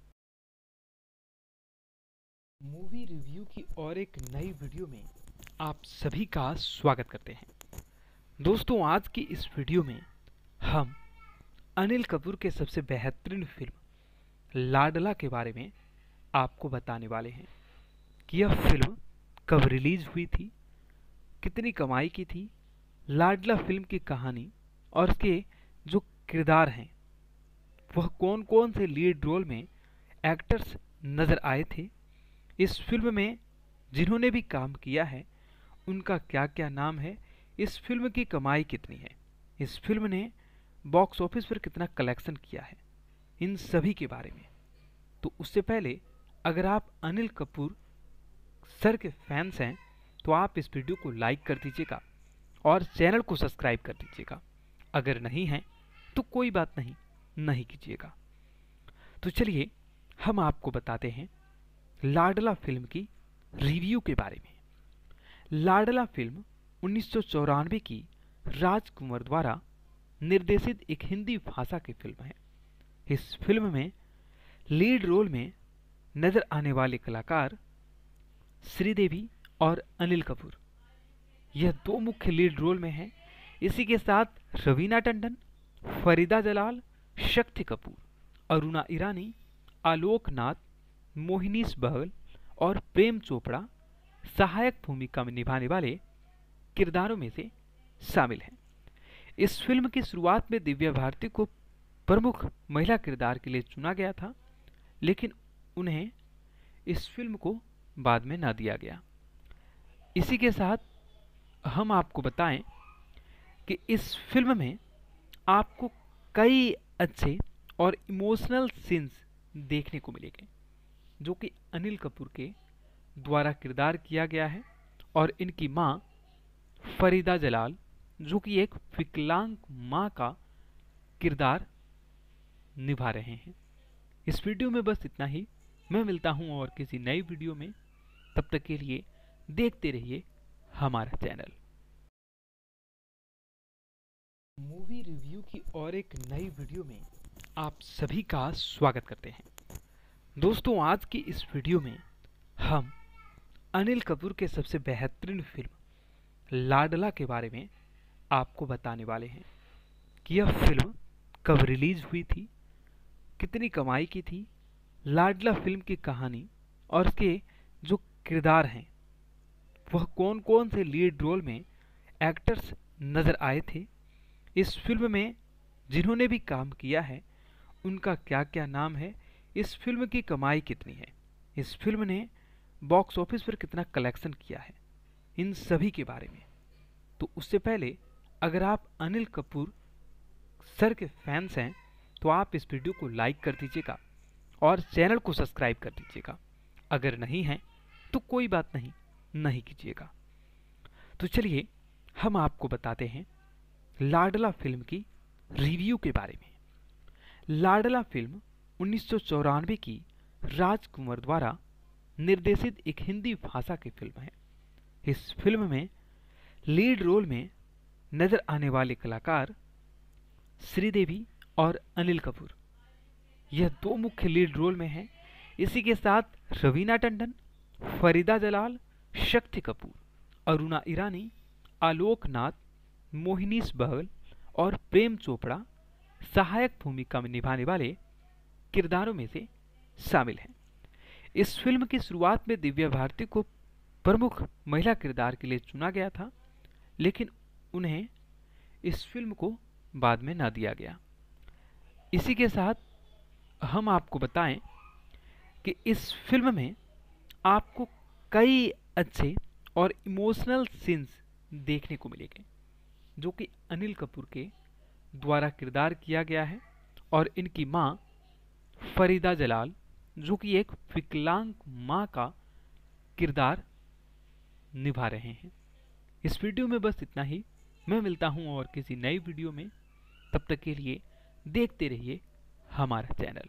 मूवी रिव्यू की और एक नई वीडियो में आप सभी का स्वागत करते हैं। दोस्तों, आज की इस वीडियो में हम अनिल कपूर के सबसे बेहतरीन फिल्म लाडला के बारे में आपको बताने वाले हैं कि यह फिल्म कब रिलीज हुई थी, कितनी कमाई की थी, लाडला फिल्म की कहानी और उसके जो किरदार हैं वह कौन कौन से लीड रोल में एक्टर्स नज़र आए थे, इस फिल्म में जिन्होंने भी काम किया है उनका क्या क्या नाम है, इस फिल्म की कमाई कितनी है, इस फिल्म ने बॉक्स ऑफिस पर कितना कलेक्शन किया है, इन सभी के बारे में। तो उससे पहले अगर आप अनिल कपूर सर के फैंस हैं तो आप इस वीडियो को लाइक कर दीजिएगा और चैनल को सब्सक्राइब कर दीजिएगा। अगर नहीं है तो कोई बात नहीं, नहीं कीजिएगा। तो चलिए हम आपको बताते हैं लाडला फिल्म की रिव्यू के बारे में। लाडला फिल्म 1994 की राजकुमार द्वारा निर्देशित एक हिंदी भाषा की फिल्म है। इस फिल्म में लीड रोल में नजर आने वाले कलाकार श्रीदेवी और अनिल कपूर, यह दो मुख्य लीड रोल में हैं। इसी के साथ रवीना टंडन, फरीदा जलाल, शक्ति कपूर, अरुणा ईरानी, आलोक नाथ, मोहिनीश बहल और प्रेम चोपड़ा सहायक भूमिका में निभाने वाले किरदारों में से शामिल हैं। इस फिल्म की शुरुआत में दिव्या भारती को प्रमुख महिला किरदार के लिए चुना गया था, लेकिन उन्हें इस फिल्म को बाद में ना दिया गया। इसी के साथ हम आपको बताएं कि इस फिल्म में आपको कई अच्छे और इमोशनल सीन्स देखने को मिलेंगे जो कि अनिल कपूर के द्वारा किरदार किया गया है और इनकी माँ फरीदा जलाल जो कि एक विकलांग माँ का किरदार निभा रहे हैं। इस वीडियो में बस इतना ही। मैं मिलता हूं और किसी नई वीडियो में। तब तक के लिए देखते रहिए हमारा चैनल। मूवी रिव्यू की और एक नई वीडियो में आप सभी का स्वागत करते हैं। दोस्तों, आज की इस वीडियो में हम अनिल कपूर के सबसे बेहतरीन फिल्म लाडला के बारे में आपको बताने वाले हैं कि यह फिल्म कब रिलीज हुई थी, कितनी कमाई की थी, लाडला फिल्म की कहानी और उसके जो किरदार हैं वह कौन कौन से लीड रोल में एक्टर्स नजर आए थे, इस फिल्म में जिन्होंने भी काम किया है उनका क्या क्या नाम है, इस फिल्म की कमाई कितनी है, इस फिल्म ने बॉक्स ऑफिस पर कितना कलेक्शन किया है, इन सभी के बारे में। तो उससे पहले अगर आप अनिल कपूर सर के फैंस हैं तो आप इस वीडियो को लाइक कर दीजिएगा और चैनल को सब्सक्राइब कर दीजिएगा। अगर नहीं है तो कोई बात नहीं, नहीं कीजिएगा। तो चलिए हम आपको बताते हैं लाडला फिल्म की रिव्यू के बारे में। लाडला फिल्म 1994 की राजकुमार द्वारा निर्देशित एक हिंदी भाषा की फिल्म है। इस फिल्म में लीड रोल में नजर आने वाले कलाकार श्रीदेवी और अनिल कपूर, यह दो मुख्य लीड रोल में हैं। इसी के साथ रवीना टंडन, फरीदा जलाल, शक्ति कपूर, अरुणा ईरानी, आलोक नाथ, मोहिनीश बहल और प्रेम चोपड़ा सहायक भूमिका में निभाने वाले किरदारों में से शामिल हैं। इस फिल्म की शुरुआत में दिव्या भारती को प्रमुख महिला किरदार के लिए चुना गया था, लेकिन उन्हें इस फिल्म को बाद में ना दिया गया। इसी के साथ हम आपको बताएं कि इस फिल्म में आपको कई अच्छे और इमोशनल सीन्स देखने को मिलेंगे जो कि अनिल कपूर के द्वारा किरदार किया गया है और इनकी माँ फरीदा जलाल जो कि एक विकलांग माँ का किरदार निभा रहे हैं। इस वीडियो में बस इतना ही। मैं मिलता हूं और किसी नई वीडियो में। तब तक के लिए देखते रहिए हमारा चैनल।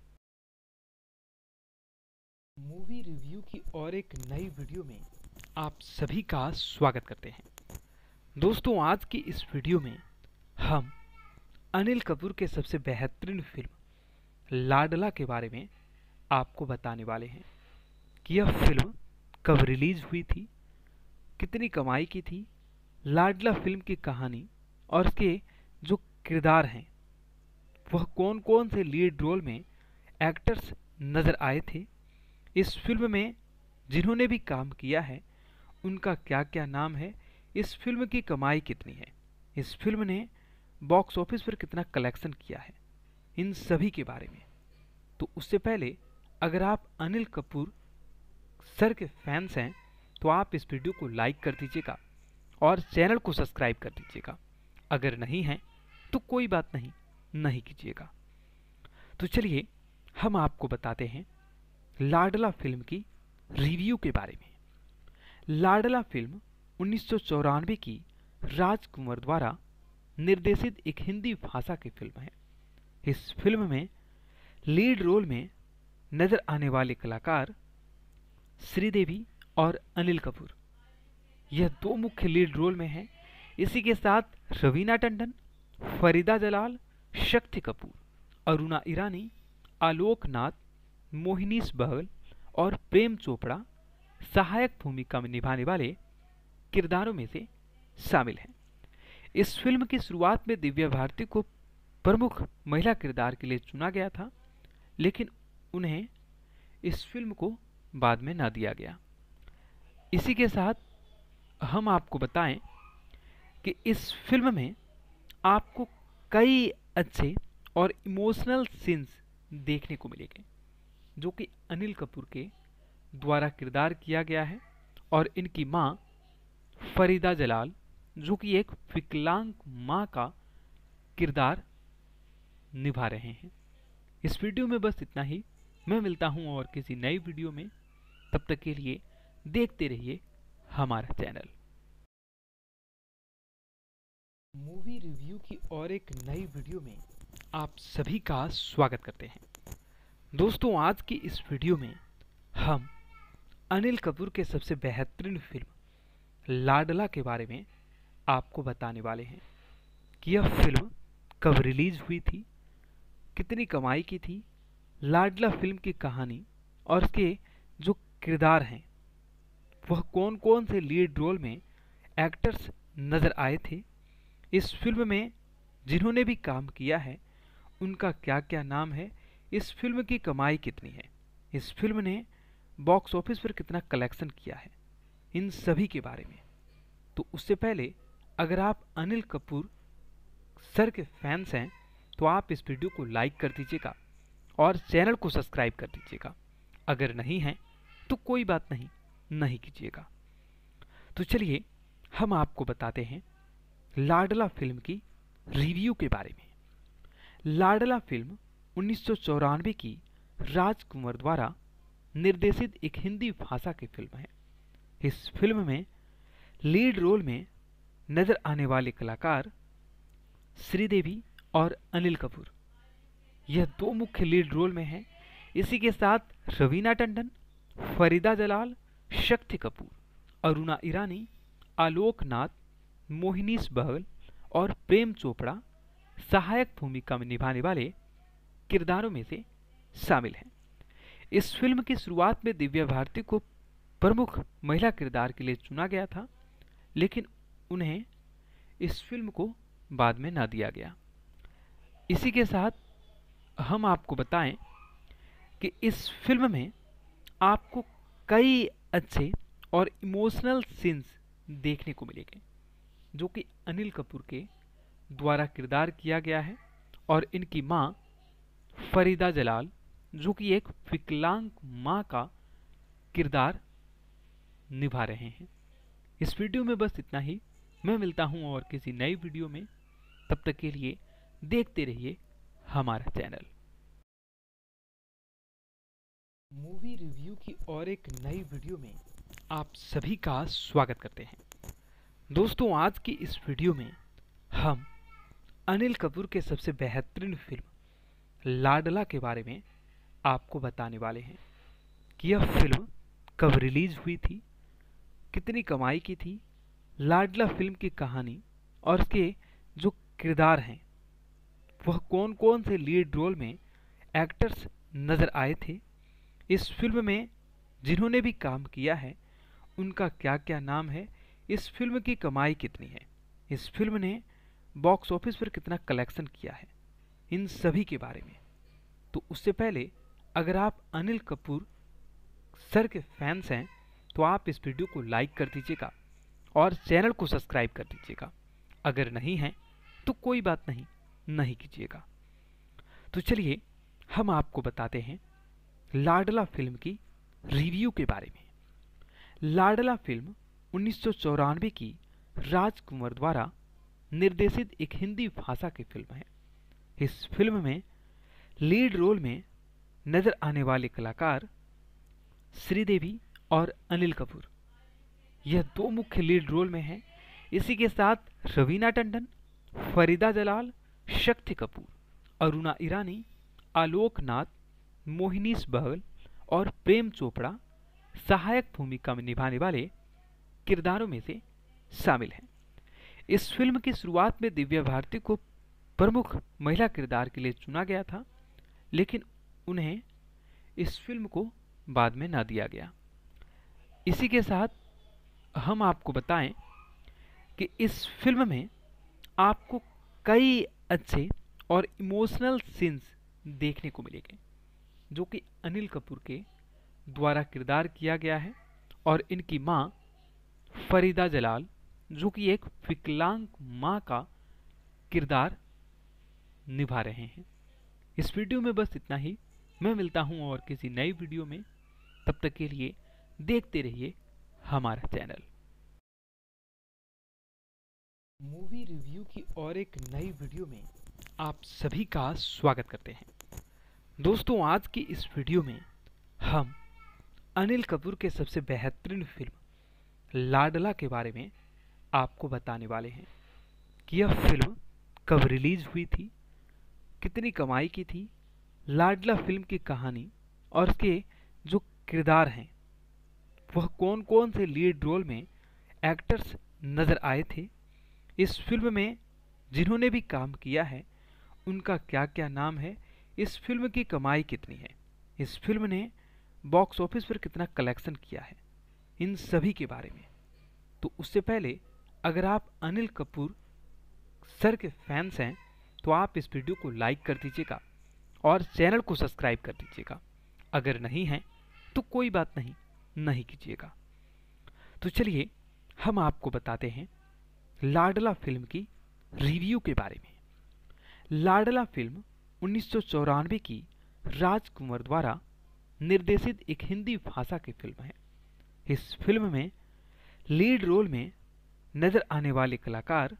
मूवी रिव्यू की और एक नई वीडियो में आप सभी का स्वागत करते हैं। दोस्तों, आज की इस वीडियो में हम अनिल कपूर के सबसे बेहतरीन फिल्म लाडला के बारे में आपको बताने वाले हैं कि यह फिल्म कब रिलीज हुई थी, कितनी कमाई की थी, लाडला फिल्म की कहानी और उसके जो किरदार हैं वह कौन कौन से लीड रोल में एक्टर्स नजर आए थे, इस फिल्म में जिन्होंने भी काम किया है उनका क्या क्या नाम है, इस फिल्म की कमाई कितनी है, इस फिल्म ने बॉक्स ऑफिस पर कितना कलेक्शन किया है, इन सभी के बारे में। तो उससे पहले अगर आप अनिल कपूर सर के फैंस हैं तो आप इस वीडियो को लाइक कर दीजिएगा और चैनल को सब्सक्राइब कर दीजिएगा। अगर नहीं है तो कोई बात नहीं, नहीं कीजिएगा। तो चलिए हम आपको बताते हैं लाडला फिल्म की रिव्यू के बारे में। लाडला फिल्म 1994 की राजकुमार द्वारा निर्देशित एक हिंदी भाषा की फिल्म है। इस फिल्म में लीड रोल में नजर आने वाले कलाकार श्रीदेवी और अनिल कपूर, यह दो मुख्य लीड रोल में हैं। इसी के साथ रवीना टंडन, फरीदा जलाल, शक्ति कपूर, अरुणा ईरानी, आलोक नाथ, मोहिनीश बहल और प्रेम चोपड़ा सहायक भूमिका में निभाने वाले किरदारों में से शामिल हैं। इस फिल्म की शुरुआत में दिव्या भारती को प्रमुख महिला किरदार के लिए चुना गया था, लेकिन उन्हें इस फिल्म को बाद में ना दिया गया। इसी के साथ हम आपको बताएं कि इस फिल्म में आपको कई अच्छे और इमोशनल सीन्स देखने को मिलेंगे जो कि अनिल कपूर के द्वारा किरदार किया गया है और इनकी माँ फरीदा जलाल जो कि एक विकलांग माँ का किरदार निभा रहे हैं। इस वीडियो में बस इतना ही। मैं मिलता हूं और किसी नई वीडियो में। तब तक के लिए देखते रहिए हमारा चैनल। मूवी रिव्यू की और एक नई वीडियो में आप सभी का स्वागत करते हैं। दोस्तों, आज की इस वीडियो में हम अनिल कपूर के सबसे बेहतरीन फिल्म लाडला के बारे में आपको बताने वाले हैं कि यह फिल्म कब रिलीज हुई थी, कितनी कमाई की थी, लाडला फिल्म की कहानी और उसके जो किरदार हैं वह कौन कौन से लीड रोल में एक्टर्स नज़र आए थे, इस फिल्म में जिन्होंने भी काम किया है उनका क्या क्या नाम है, इस फिल्म की कमाई कितनी है, इस फिल्म ने बॉक्स ऑफिस पर कितना कलेक्शन किया है, इन सभी के बारे में। तो उससे पहले अगर आप अनिल कपूर सर के फैंस हैं तो आप इस वीडियो को लाइक कर दीजिएगा और चैनल को सब्सक्राइब कर दीजिएगा। अगर नहीं है तो कोई बात नहीं, नहीं कीजिएगा। तो चलिए हम आपको बताते हैं लाडला फिल्म की रिव्यू के बारे में। लाडला फिल्म 1994 की राजकुमार द्वारा निर्देशित एक हिंदी भाषा की फिल्म है। इस फिल्म में लीड रोल में नजर आने वाले कलाकार श्रीदेवी और अनिल कपूर, यह दो मुख्य लीड रोल में हैं। इसी के साथ रवीना टंडन, फरीदा जलाल, शक्ति कपूर, अरुणा ईरानी, आलोक नाथ, मोहिनीश बहल और प्रेम चोपड़ा सहायक भूमिका में निभाने वाले किरदारों में से शामिल हैं। इस फिल्म की शुरुआत में दिव्या भारती को प्रमुख महिला किरदार के लिए चुना गया था, लेकिन उन्हें इस फिल्म को बाद में ना दिया गया। इसी के साथ हम आपको बताएं कि इस फिल्म में आपको कई अच्छे और इमोशनल सीन्स देखने को मिलेंगे जो कि अनिल कपूर के द्वारा किरदार किया गया है और इनकी मां फरीदा जलाल जो कि एक विकलांग मां का किरदार निभा रहे हैं। इस वीडियो में बस इतना ही। मैं मिलता हूं और किसी नई वीडियो में। तब तक के लिए देखते रहिए हमारा चैनल। मूवी रिव्यू की और एक नई वीडियो में आप सभी का स्वागत करते हैं। दोस्तों, आज की इस वीडियो में हम अनिल कपूर के सबसे बेहतरीन फिल्म लाडला के बारे में आपको बताने वाले हैं कि यह फिल्म कब रिलीज हुई थी, कितनी कमाई की थी, लाडला फिल्म की कहानी और उसके जो किरदार हैं वह कौन कौन से लीड रोल में एक्टर्स नजर आए थे, इस फिल्म में जिन्होंने भी काम किया है उनका क्या क्या नाम है, इस फिल्म की कमाई कितनी है, इस फिल्म ने बॉक्स ऑफिस पर कितना कलेक्शन किया है, इन सभी के बारे में। तो उससे पहले अगर आप अनिल कपूर सर के फैंस हैं तो आप इस वीडियो को लाइक कर दीजिएगा और चैनल को सब्सक्राइब कर दीजिएगा। अगर नहीं है तो कोई बात नहीं, नहीं कीजिएगा। तो चलिए हम आपको बताते हैं लाडला फिल्म की रिव्यू के बारे में। लाडला फिल्म 1994 की राजकुमार द्वारा निर्देशित एक हिंदी भाषा की फिल्म है। इस फिल्म में लीड रोल में नजर आने वाले कलाकार श्रीदेवी और अनिल कपूर, यह दो मुख्य लीड रोल में हैं। इसी के साथ रवीना टंडन, फरीदा जलाल, शक्ति कपूर, अरुणा ईरानी, आलोक नाथ, मोहिनीश बहल और प्रेम चोपड़ा सहायक भूमिका में निभाने वाले किरदारों में से शामिल हैं। इस फिल्म की शुरुआत में दिव्या भारती को प्रमुख महिला किरदार के लिए चुना गया था, लेकिन उन्हें इस फिल्म को बाद में ना दिया गया। इसी के साथ हम आपको बताएं कि इस फिल्म में आपको कई अच्छे और इमोशनल सीन्स देखने को मिलेंगे जो कि अनिल कपूर के द्वारा किरदार किया गया है और इनकी मां फरीदा जलाल जो कि एक विकलांग मां का किरदार निभा रहे हैं। इस वीडियो में बस इतना ही। मैं मिलता हूं और किसी नई वीडियो में। तब तक के लिए देखते रहिए हमारा चैनल। मूवी रिव्यू की और एक नई वीडियो में आप सभी का स्वागत करते हैं। दोस्तों, आज की इस वीडियो में हम अनिल कपूर के सबसे बेहतरीन फिल्म लाडला के बारे में आपको बताने वाले हैं कि यह फिल्म कब रिलीज हुई थी, कितनी कमाई की थी, लाडला फिल्म की कहानी और उसके जो किरदार हैं वह कौन कौन से लीड रोल में एक्टर्स नज़र आए थे, इस फिल्म में जिन्होंने भी काम किया है उनका क्या क्या नाम है, इस फिल्म की कमाई कितनी है, इस फिल्म ने बॉक्स ऑफिस पर कितना कलेक्शन किया है, इन सभी के बारे में। तो उससे पहले अगर आप अनिल कपूर सर के फैंस हैं तो आप इस वीडियो को लाइक कर दीजिएगा और चैनल को सब्सक्राइब कर दीजिएगा। अगर नहीं है तो कोई बात नहीं, नहीं कीजिएगा। तो चलिए हम आपको बताते हैं लाडला फिल्म की रिव्यू के बारे में। लाडला फिल्म 1994 की राजकुमार द्वारा निर्देशित एक हिंदी भाषा की फिल्म है। इस फिल्म में लीड रोल में नजर आने वाले कलाकार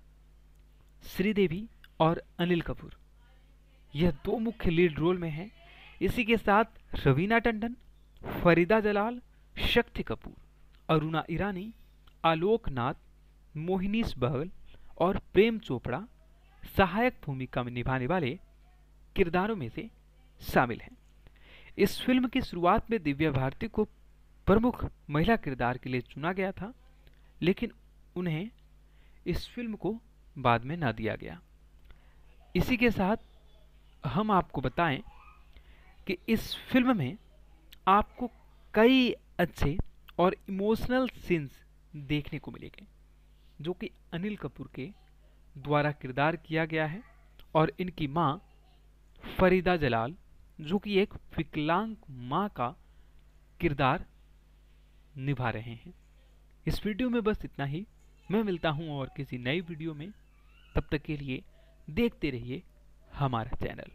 श्रीदेवी और अनिल कपूर, यह दो मुख्य लीड रोल में हैं। इसी के साथ रवीना टंडन, फरीदा जलाल, शक्ति कपूर, अरुणा ईरानी, आलोक नाथ, मोहिनीश बहल और प्रेम चोपड़ा सहायक भूमिका में निभाने वाले किरदारों में से शामिल हैं। इस फिल्म की शुरुआत में दिव्या भारती को प्रमुख महिला किरदार के लिए चुना गया था, लेकिन उन्हें इस फिल्म को बाद में ना दिया गया। इसी के साथ हम आपको बताएं कि इस फिल्म में आपको कई अच्छे और इमोशनल सीन्स देखने को मिलेंगे जो कि अनिल कपूर के द्वारा किरदार किया गया है और इनकी मां फरीदा जलाल जो कि एक विकलांग मां का किरदार निभा रहे हैं। इस वीडियो में बस इतना ही। मैं मिलता हूं और किसी नई वीडियो में, तब तक के लिए देखते रहिए हमारा चैनल।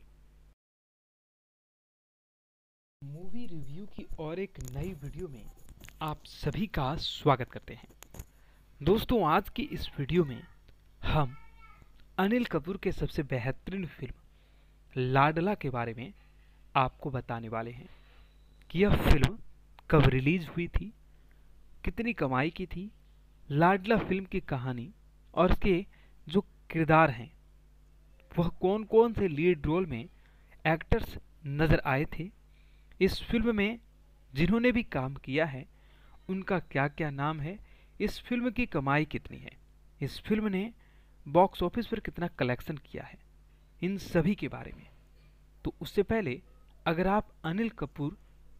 मूवी रिव्यू की और एक नई वीडियो में आप सभी का स्वागत करते हैं। दोस्तों, आज की इस वीडियो में हम अनिल कपूर के सबसे बेहतरीन फिल्म लाडला के बारे में आपको बताने वाले हैं कि यह फिल्म कब रिलीज हुई थी, कितनी कमाई की थी, लाडला फिल्म की कहानी और उसके जो किरदार हैं वह कौन कौन से लीड रोल में एक्टर्स नज़र आए थे, इस फिल्म में जिन्होंने भी काम किया है उनका क्या क्या नाम है, इस फिल्म की कमाई कितनी है, इस फिल्म ने बॉक्स ऑफिस पर कितना कलेक्शन किया है, इन सभी के बारे में। तो उससे पहले अगर आप अनिल कपूर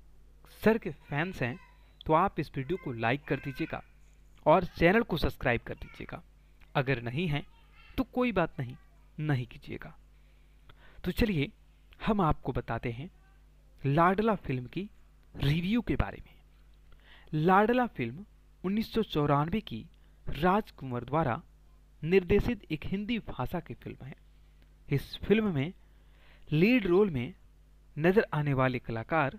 सर के फैंस हैं तो आप इस वीडियो को लाइक कर दीजिएगा और चैनल को सब्सक्राइब कर दीजिएगा। अगर नहीं है तो कोई बात नहीं, नहीं कीजिएगा। तो चलिए हम आपको बताते हैं लाडला फिल्म की रिव्यू के बारे में। लाडला फिल्म 1994 की राजकुमार द्वारा निर्देशित एक हिंदी भाषा की फिल्म है। इस फिल्म में लीड रोल में नजर आने वाले कलाकार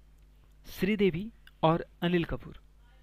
श्रीदेवी और अनिल कपूर,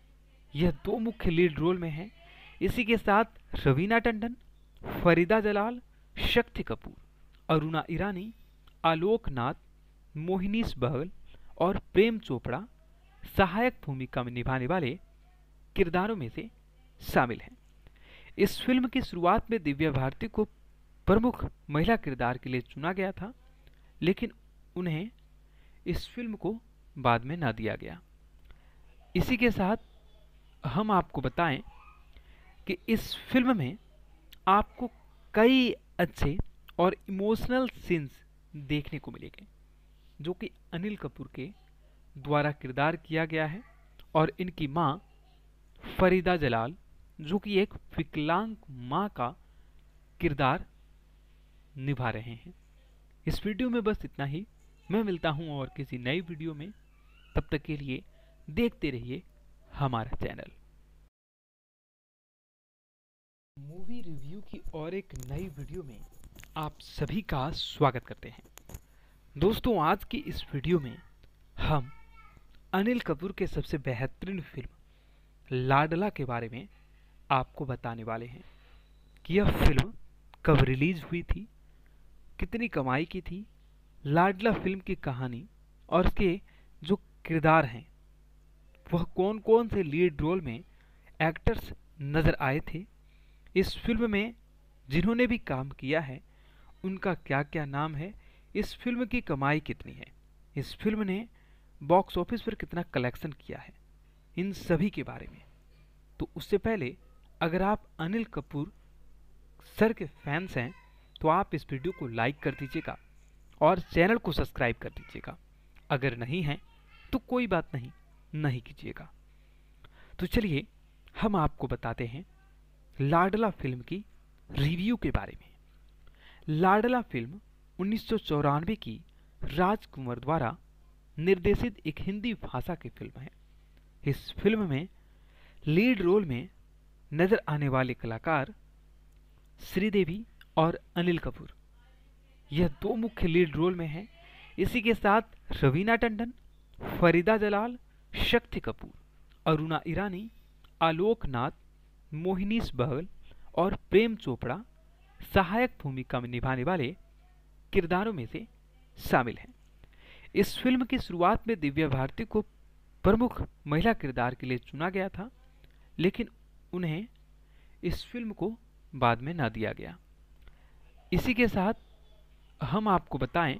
यह दो मुख्य लीड रोल में हैं। इसी के साथ रवीना टंडन, फरीदा जलाल, शक्ति कपूर, अरुणा ईरानी, आलोक नाथ, मोहिनीश बहल और प्रेम चोपड़ा सहायक भूमिका में निभाने वाले किरदारों में से शामिल हैं। इस फिल्म की शुरुआत में दिव्या भारती को प्रमुख महिला किरदार के लिए चुना गया था, लेकिन उन्हें इस फिल्म को बाद में ना दिया गया। इसी के साथ हम आपको बताएं कि इस फिल्म में आपको कई अच्छे और इमोशनल सीन्स देखने को मिलेंगे जो कि अनिल कपूर के द्वारा किरदार किया गया है और इनकी मां फरीदा जलाल जो कि एक विकलांग मां का किरदार निभा रहे हैं। इस वीडियो में बस इतना ही। मैं मिलता हूं और किसी नई वीडियो में, तब तक के लिए देखते रहिए हमारा चैनल। मूवी रिव्यू की और एक नई वीडियो में आप सभी का स्वागत करते हैं। दोस्तों, आज की इस वीडियो में हम अनिल कपूर के सबसे बेहतरीन फिल्म लाडला के बारे में आपको बताने वाले हैं कि यह फिल्म कब रिलीज हुई थी, कितनी कमाई की थी, लाडला फिल्म की कहानी और उसके जो किरदार हैं वह कौन कौन से लीड रोल में एक्टर्स नजर आए थे, इस फिल्म में जिन्होंने भी काम किया है उनका क्या क्या नाम है, इस फिल्म की कमाई कितनी है, इस फिल्म ने बॉक्स ऑफिस पर कितना कलेक्शन किया है, इन सभी के बारे में। तो उससे पहले अगर आप अनिल कपूर सर के फैंस हैं तो आप इस वीडियो को लाइक कर दीजिएगा और चैनल को सब्सक्राइब कर दीजिएगा। अगर नहीं है तो कोई बात नहीं, नहीं कीजिएगा। तो चलिए हम आपको बताते हैं लाडला फिल्म की रिव्यू के बारे में। लाडला फिल्म 1994 की राजकुमार द्वारा निर्देशित एक हिंदी भाषा की फिल्म है। इस फिल्म में लीड रोल में नजर आने वाले कलाकार श्रीदेवी और अनिल कपूर, यह दो मुख्य लीड रोल में हैं। इसी के साथ रवीना टंडन, फरीदा जलाल, शक्ति कपूर, अरुणा ईरानी, आलोक नाथ, मोहिनीश बहल और प्रेम चोपड़ा सहायक भूमिका में निभाने वाले किरदारों में से शामिल हैं। इस फिल्म की शुरुआत में दिव्या भारती को प्रमुख महिला किरदार के लिए चुना गया था, लेकिन उन्हें इस फिल्म को बाद में ना दिया गया। इसी के साथ हम आपको बताएं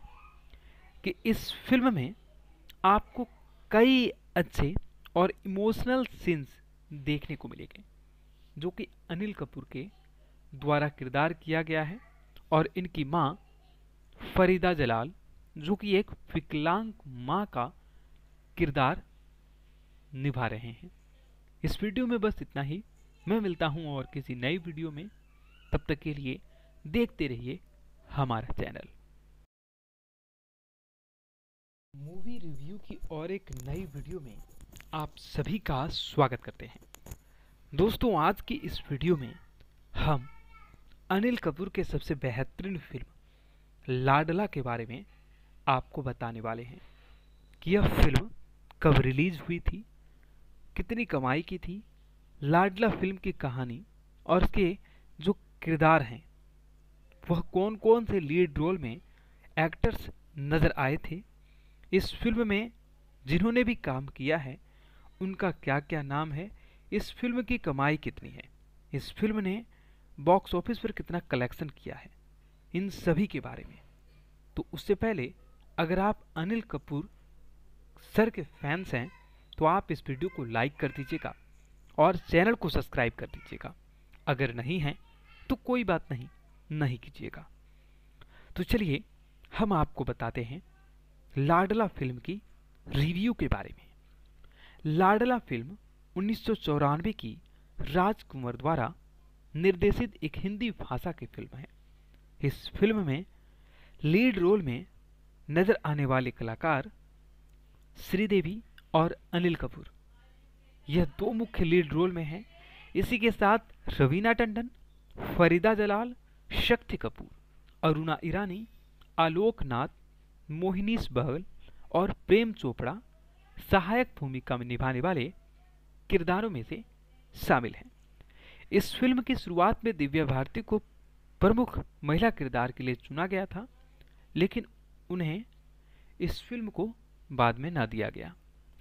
कि इस फिल्म में आपको कई अच्छे और इमोशनल सीन्स देखने को मिलेंगे जो कि अनिल कपूर के द्वारा किरदार किया गया है और इनकी मां फरीदा जलाल जो कि एक विकलांग मां का किरदार निभा रहे हैं। इस वीडियो में बस इतना ही। मैं मिलता हूं और किसी नई वीडियो में, तब तक के लिए देखते रहिए हमारा चैनल। मूवी रिव्यू की और एक नई वीडियो में आप सभी का स्वागत करते हैं। दोस्तों आज की इस वीडियो में हम अनिल कपूर के सबसे बेहतरीन फिल्म लाडला के बारे में आपको बताने वाले हैं कि यह फिल्म कब रिलीज हुई थी, कितनी कमाई की थी, लाडला फिल्म की कहानी और उसके जो किरदार हैं वह कौन कौन से लीड रोल में एक्टर्स नजर आए थे, इस फिल्म में जिन्होंने भी काम किया है उनका क्या क्या नाम है, इस फिल्म की कमाई कितनी है, इस फिल्म ने बॉक्स ऑफिस पर कितना कलेक्शन किया है, इन सभी के बारे में। तो उससे पहले अगर आप अनिल कपूर सर के फैंस हैं तो आप इस वीडियो को लाइक कर दीजिएगा और चैनल को सब्सक्राइब कर दीजिएगा। अगर नहीं है तो कोई बात नहीं, नहीं कीजिएगा। तो चलिए हम आपको बताते हैं लाडला फिल्म की रिव्यू के बारे में। लाडला फिल्म 1994 की राजकुमार द्वारा निर्देशित एक हिंदी भाषा की फिल्म है। इस फिल्म में लीड रोल में नजर आने वाले कलाकार श्रीदेवी और अनिल कपूर, यह दो मुख्य लीड रोल में हैं। इसी के साथ रवीना टंडन, फरीदा जलाल, शक्ति कपूर, अरुणा ईरानी, आलोक नाथ, मोहिनीश बहल और प्रेम चोपड़ा सहायक भूमिका में निभाने वाले किरदारों में से शामिल हैं। इस फिल्म की शुरुआत में दिव्या भारती को प्रमुख महिला किरदार के लिए चुना गया था, लेकिन उन्हें इस फिल्म को बाद में ना दिया गया।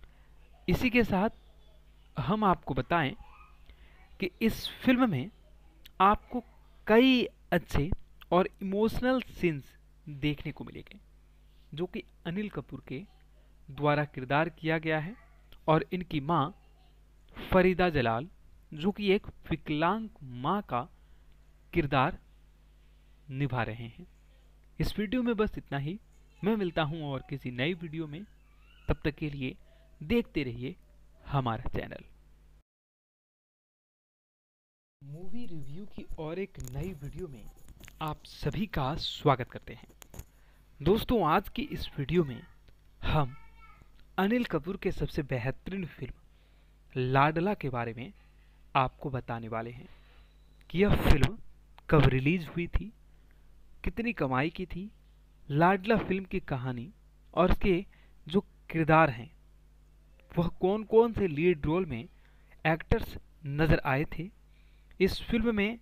इसी के साथ हम आपको बताएं कि इस फिल्म में आपको कई अच्छे और इमोशनल सीन्स देखने को मिलेंगे जो कि अनिल कपूर के द्वारा किरदार किया गया है और इनकी मां फरीदा जलाल जो कि एक विकलांग मां का किरदार निभा रहे हैं। इस वीडियो में बस इतना ही। मैं मिलता हूं और किसी नई वीडियो में, तब तक के लिए देखते रहिए हमारा चैनल। मूवी रिव्यू की और एक नई वीडियो में आप सभी का स्वागत करते हैं। दोस्तों आज की इस वीडियो में हम अनिल कपूर के सबसे बेहतरीन फिल्म लाडला के बारे में आपको बताने वाले हैं कि यह फिल्म कब रिलीज हुई थी, कितनी कमाई की थी, लाडला फिल्म की कहानी और उसके जो किरदार हैं वह कौन कौन से लीड रोल में एक्टर्स नजर आए थे, इस फिल्म में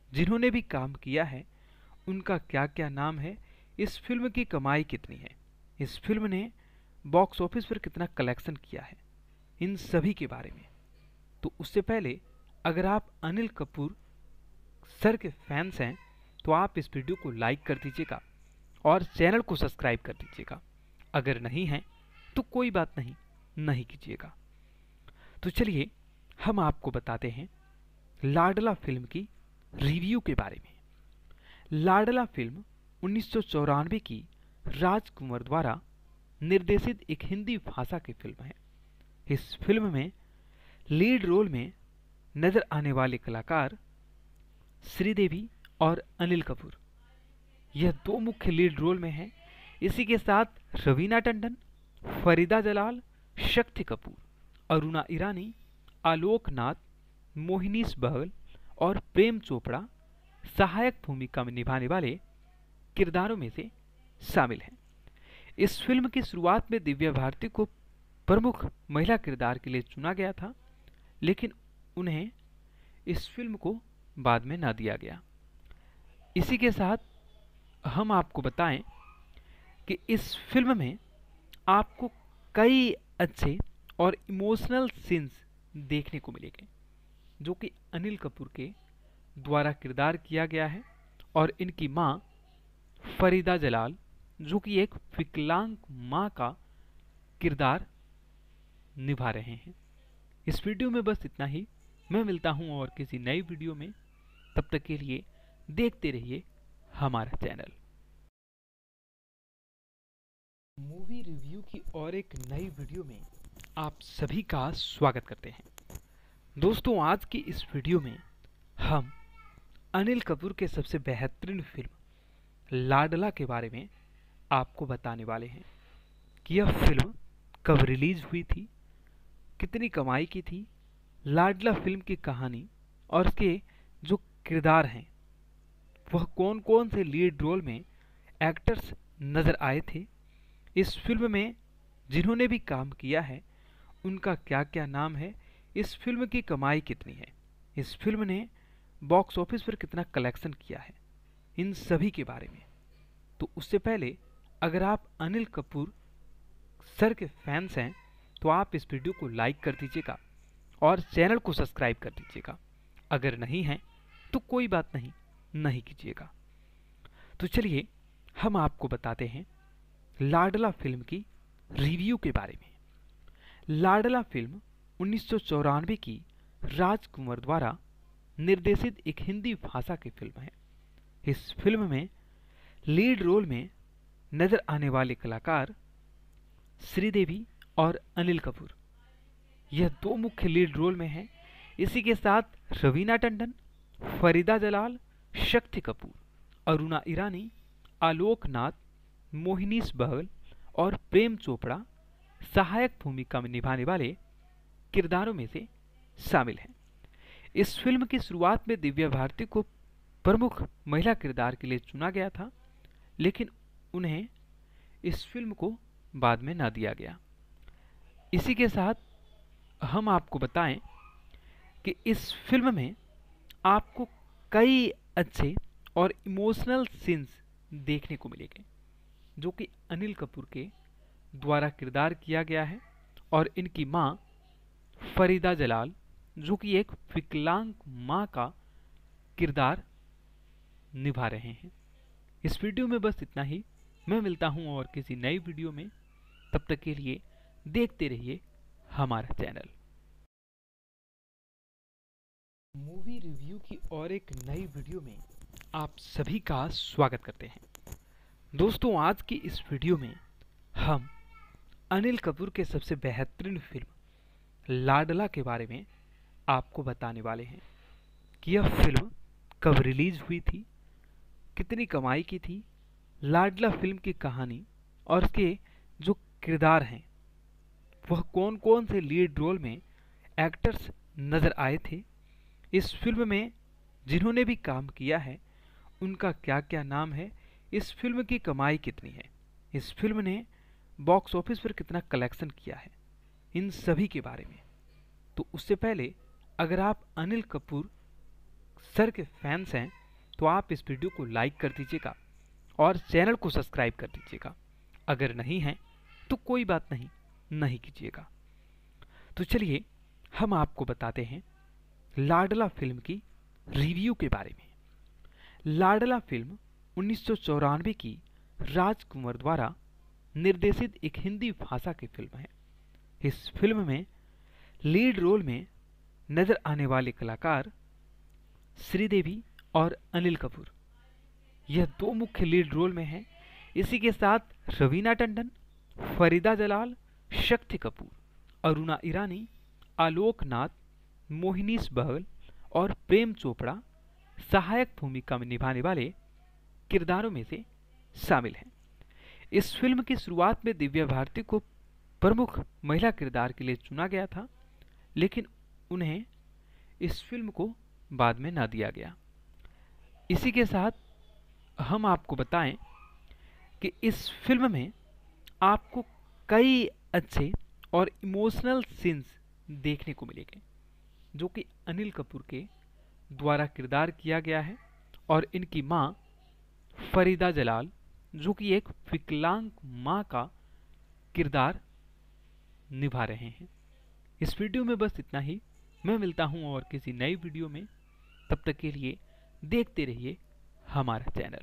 जिन्होंने भी काम किया है उनका क्या क्या नाम है, इस फिल्म की कमाई कितनी है, इस फिल्म ने बॉक्स ऑफिस पर कितना कलेक्शन किया है, इन सभी के बारे में। तो उससे पहले अगर आप अनिल कपूर सर के फैंस हैं तो आप इस वीडियो को लाइक कर दीजिएगा और चैनल को सब्सक्राइब कर दीजिएगा। अगर नहीं है तो कोई बात नहीं, नहीं कीजिएगा। तो चलिए हम आपको बताते हैं लाडला फिल्म की रिव्यू के बारे में। लाडला फिल्म 1994 की राजकुमार द्वारा निर्देशित एक हिंदी भाषा की फिल्म है। इस फिल्म में लीड रोल में नजर आने वाले कलाकार श्रीदेवी और अनिल कपूर, यह दो मुख्य लीड रोल में हैं। इसी के साथ रवीना टंडन, फरीदा जलाल, शक्ति कपूर, अरुणा ईरानी, आलोक नाथ, मोहिनीश बहल और प्रेम चोपड़ा सहायक भूमिका में निभाने वाले किरदारों में से शामिल हैं। इस फिल्म की शुरुआत में दिव्या भारती को प्रमुख महिला किरदार के लिए चुना गया था, लेकिन उन्हें इस फिल्म को बाद में ना दिया गया। इसी के साथ हम आपको बताएं कि इस फिल्म में आपको कई अच्छे और इमोशनल सीन्स देखने को मिलेंगे जो कि अनिल कपूर के द्वारा किरदार किया गया है और इनकी मां फरीदा जलाल जो कि एक विकलांग मां का किरदार निभा रहे हैं। इस वीडियो में बस इतना ही। मैं मिलता हूं और किसी नई वीडियो में, तब तक के लिए देखते रहिए हमारा चैनल। मूवी रिव्यू की और एक नई वीडियो में आप सभी का स्वागत करते हैं। दोस्तों, आज की इस वीडियो में हम अनिल कपूर के सबसे बेहतरीन फिल्म लाडला के बारे में आपको बताने वाले हैं कि यह फिल्म कब रिलीज हुई थी, कितनी कमाई की थी, लाडला फिल्म की कहानी और उसके जो किरदार हैं वह कौन कौन से लीड रोल में एक्टर्स नजर आए थे, इस फिल्म में जिन्होंने भी काम किया है उनका क्या क्या नाम है, इस फिल्म की कमाई कितनी है, इस फिल्म ने बॉक्स ऑफिस पर कितना कलेक्शन किया है, इन सभी के बारे में। तो उससे पहले अगर आप अनिल कपूर सर के फैंस हैं तो आप इस वीडियो को लाइक कर दीजिएगा और चैनल को सब्सक्राइब कर दीजिएगा। अगर नहीं है तो कोई बात नहीं, नहीं कीजिएगा। तो चलिए हम आपको बताते हैं लाडला फिल्म की रिव्यू के बारे में। लाडला फिल्म 1994 की राजकुमार द्वारा निर्देशित एक हिंदी भाषा की फिल्म है। इस फिल्म में लीड रोल में नजर आने वाले कलाकार श्रीदेवी और अनिल कपूर, यह दो मुख्य लीड रोल में हैं। इसी के साथ रवीना टंडन, फरीदा जलाल, शक्ति कपूर, अरुणा ईरानी, आलोक नाथ, मोहिनीश बहल और प्रेम चोपड़ा सहायक भूमिका में निभाने वाले किरदारों में से शामिल हैं। इस फिल्म की शुरुआत में दिव्या भारती को प्रमुख महिला किरदार के लिए चुना गया था, लेकिन उन्हें इस फिल्म को बाद में ना दिया गया। इसी के साथ हम आपको बताएं कि इस फिल्म में आपको कई अच्छे और इमोशनल सीन्स देखने को मिलेंगे जो कि अनिल कपूर के द्वारा किरदार किया गया है और इनकी मां फरीदा जलाल जो कि एक विकलांग मां का किरदार निभा रहे हैं। इस वीडियो में बस इतना ही। मैं मिलता हूं और किसी नई वीडियो में, तब तक के लिए देखते रहिए हमारा चैनल। मूवी रिव्यू की और एक नई वीडियो में आप सभी का स्वागत करते हैं। दोस्तों, आज की इस वीडियो में हम अनिल कपूर के सबसे बेहतरीन फिल्म लाडला के बारे में आपको बताने वाले हैं कि यह फिल्म कब रिलीज हुई थी, कितनी कमाई की थी, लाडला फिल्म की कहानी और उसके जो किरदार हैं वह कौन कौन से लीड रोल में एक्टर्स नजर आए थे, इस फिल्म में जिन्होंने भी काम किया है उनका क्या क्या नाम है, इस फिल्म की कमाई कितनी है, इस फिल्म ने बॉक्स ऑफिस पर कितना कलेक्शन किया है, इन सभी के बारे में। तो उससे पहले अगर आप अनिल कपूर सर के फैंस हैं तो आप इस वीडियो को लाइक कर दीजिएगा और चैनल को सब्सक्राइब कर दीजिएगा। अगर नहीं है तो कोई बात नहीं, नहीं कीजिएगा। तो चलिए हम आपको बताते हैं लाडला फिल्म की रिव्यू के बारे में। लाडला फिल्म 1994 की राजकुमार द्वारा निर्देशित एक हिंदी भाषा की फिल्म है। इस फिल्म में लीड रोल में नजर आने वाले कलाकार श्रीदेवी और अनिल कपूर, यह दो मुख्य लीड रोल में हैं। इसी के साथ रवीना टंडन, फरीदा जलाल, शक्ति कपूर, अरुणा ईरानी, आलोक नाथ, मोहिनीश बहल और प्रेम चोपड़ा सहायक भूमिका में निभाने वाले किरदारों में से शामिल हैं। इस फिल्म की शुरुआत में दिव्या भारती को प्रमुख महिला किरदार के लिए चुना गया था, लेकिन उन्हें इस फिल्म को बाद में ना दिया गया। इसी के साथ हम आपको बताएं कि इस फिल्म में आपको कई अच्छे और इमोशनल सीन्स देखने को मिलेंगे, जो कि अनिल कपूर के द्वारा किरदार किया गया है और इनकी मां फरीदा जलाल, जो कि एक विकलांग मां का किरदार निभा रहे हैं। इस वीडियो में बस इतना ही। मैं मिलता हूं और किसी नई वीडियो में। तब तक के लिए देखते रहिए हमारा चैनल।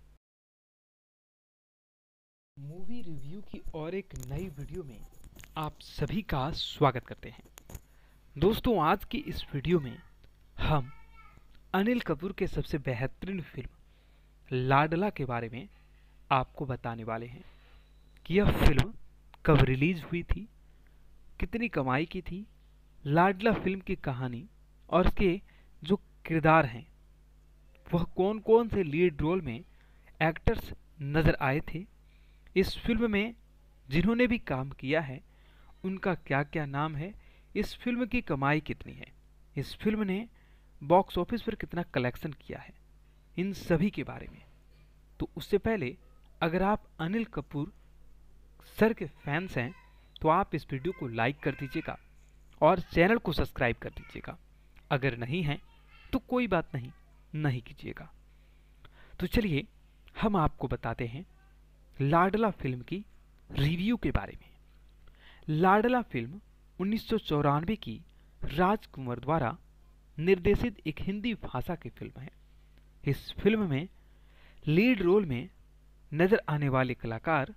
मूवी रिव्यू की और एक नई वीडियो में आप सभी का स्वागत करते हैं। दोस्तों, आज की इस वीडियो में हम अनिल कपूर के सबसे बेहतरीन फिल्म लाडला के बारे में आपको बताने वाले हैं कि यह फिल्म कब रिलीज हुई थी, कितनी कमाई की थी, लाडला फिल्म की कहानी और उसके जो किरदार हैं वह कौन कौन से लीड रोल में एक्टर्स नजर आए थे, इस फिल्म में जिन्होंने भी काम किया है उनका क्या क्या नाम है, इस फिल्म की कमाई कितनी है, इस फिल्म ने बॉक्स ऑफिस पर कितना कलेक्शन किया है, इन सभी के बारे में। तो उससे पहले अगर आप अनिल कपूर सर के फैंस हैं तो आप इस वीडियो को लाइक कर दीजिएगा और चैनल को सब्सक्राइब कर दीजिएगा। अगर नहीं है तो कोई बात नहीं, नहीं कीजिएगा। तो चलिए हम आपको बताते हैं लाडला फिल्म की रिव्यू के बारे में। लाडला फिल्म 1994 की राजकुमार द्वारा निर्देशित एक हिंदी भाषा की फिल्म है। इस फिल्म में लीड रोल में नजर आने वाले कलाकार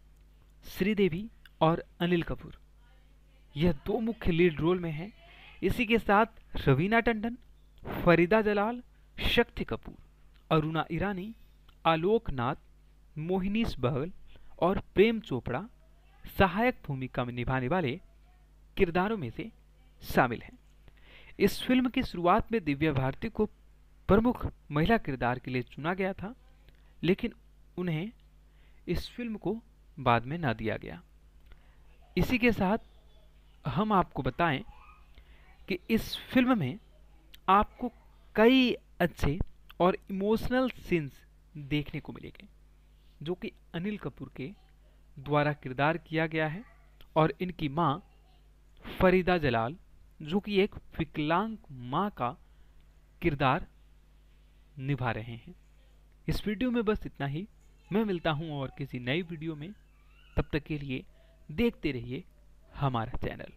श्रीदेवी और अनिल कपूर, यह दो मुख्य लीड रोल में हैं। इसी के साथ रवीना टंडन, फरीदा जलाल, शक्ति कपूर, अरुणा ईरानी, आलोक नाथ, मोहिनीश बहल और प्रेम चोपड़ा सहायक भूमिका में निभाने वाले किरदारों में से शामिल हैं। इस फिल्म की शुरुआत में दिव्या भारती को प्रमुख महिला किरदार के लिए चुना गया था, लेकिन उन्हें इस फिल्म को बाद में ना दिया गया। इसी के साथ हम आपको बताएं कि इस फिल्म में आपको कई अच्छे और इमोशनल सीन्स देखने को मिलेंगे, जो कि अनिल कपूर के द्वारा किरदार किया गया है और इनकी मां फरीदा जलाल, जो कि एक विकलांग मां का किरदार निभा रहे हैं। इस वीडियो में बस इतना ही। मैं मिलता हूं और किसी नई वीडियो में। तब तक के लिए देखते रहिए हमारा चैनल।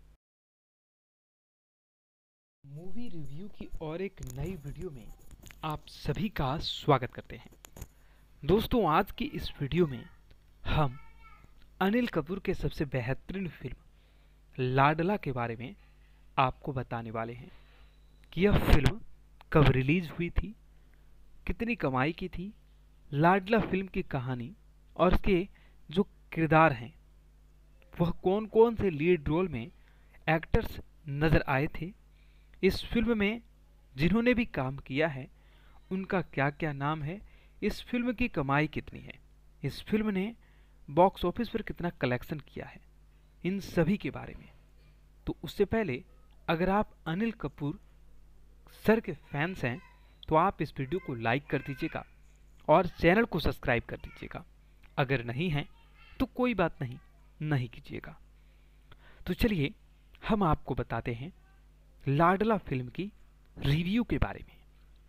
मूवी रिव्यू की और एक नई वीडियो में आप सभी का स्वागत करते हैं। दोस्तों, आज की इस वीडियो में हम अनिल कपूर के सबसे बेहतरीन फिल्म लाडला के बारे में आपको बताने वाले हैं कि यह फिल्म कब रिलीज हुई थी, कितनी कमाई की थी, लाडला फिल्म की कहानी और उसके जो किरदार हैं वह कौन कौन से लीड रोल में एक्टर्स नजर आए थे, इस फिल्म में जिन्होंने भी काम किया है उनका क्या क्या नाम है, इस फिल्म की कमाई कितनी है, इस फिल्म ने बॉक्स ऑफिस पर कितना कलेक्शन किया है, इन सभी के बारे में। तो उससे पहले अगर आप अनिल कपूर सर के फैंस हैं तो आप इस वीडियो को लाइक कर दीजिएगा और चैनल को सब्सक्राइब कर दीजिएगा। अगर नहीं है तो कोई बात नहीं, नहीं कीजिएगा। तो चलिए हम आपको बताते हैं लाडला फिल्म की रिव्यू के बारे में।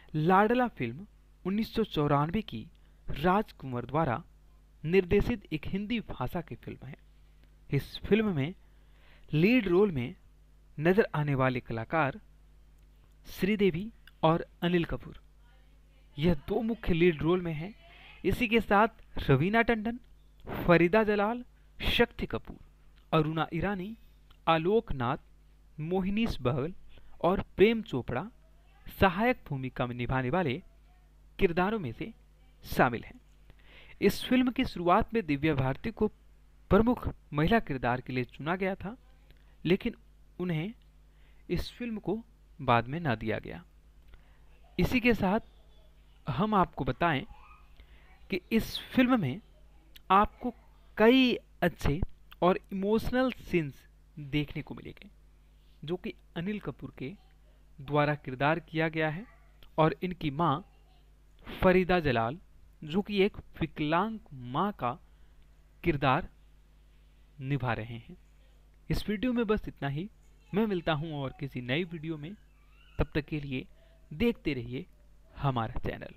लाडला फिल्म 1994 की राजकुमार द्वारा निर्देशित एक हिंदी भाषा की फिल्म है। इस फिल्म में लीड रोल में नजर आने वाले कलाकार श्रीदेवी और अनिल कपूर, यह दो मुख्य लीड रोल में हैं। इसी के साथ रवीना टंडन, फरीदा जलाल, शक्ति कपूर, अरुणा ईरानी, आलोक नाथ, मोहिनीश बहल और प्रेम चोपड़ा सहायक भूमिका में निभाने वाले किरदारों में से शामिल हैं। इस फिल्म की शुरुआत में दिव्या भारती को प्रमुख महिला किरदार के लिए चुना गया था, लेकिन उन्हें इस फिल्म को बाद में ना दिया गया। इसी के साथ हम आपको बताएं कि इस फिल्म में आपको कई अच्छे और इमोशनल सीन्स देखने को मिलेंगे, जो कि अनिल कपूर के द्वारा किरदार किया गया है और इनकी मां फरीदा जलाल, जो कि एक विकलांग मां का किरदार निभा रहे हैं। इस वीडियो में बस इतना ही। मैं मिलता हूं और किसी नई वीडियो में। तब तक के लिए देखते रहिए हमारा चैनल।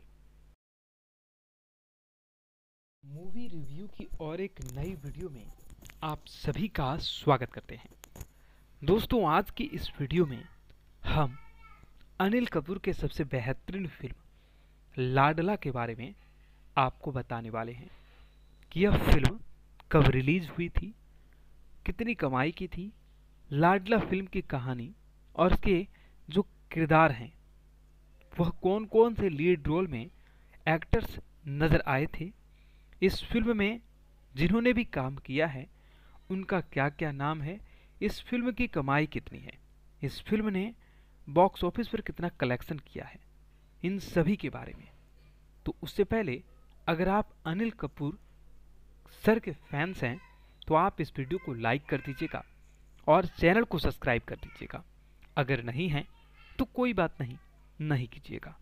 मूवी रिव्यू की और एक नई वीडियो में आप सभी का स्वागत करते हैं। दोस्तों, आज की इस वीडियो में हम अनिल कपूर के सबसे बेहतरीन फिल्म लाडला के बारे में आपको बताने वाले हैं कि यह फिल्म कब रिलीज हुई थी, कितनी कमाई की थी, लाडला फिल्म की कहानी और उसके जो किरदार हैं वह कौन कौन से लीड रोल में एक्टर्स नजर आए थे, इस फिल्म में जिन्होंने भी काम किया है उनका क्या क्या नाम है, इस फिल्म की कमाई कितनी है, इस फिल्म ने बॉक्स ऑफिस पर कितना कलेक्शन किया है, इन सभी के बारे में। तो उससे पहले अगर आप अनिल कपूर सर के फैंस हैं तो आप इस वीडियो को लाइक कर दीजिएगा और चैनल को सब्सक्राइब कर दीजिएगा। अगर नहीं है तो कोई बात नहीं, नहीं कीजिएगा।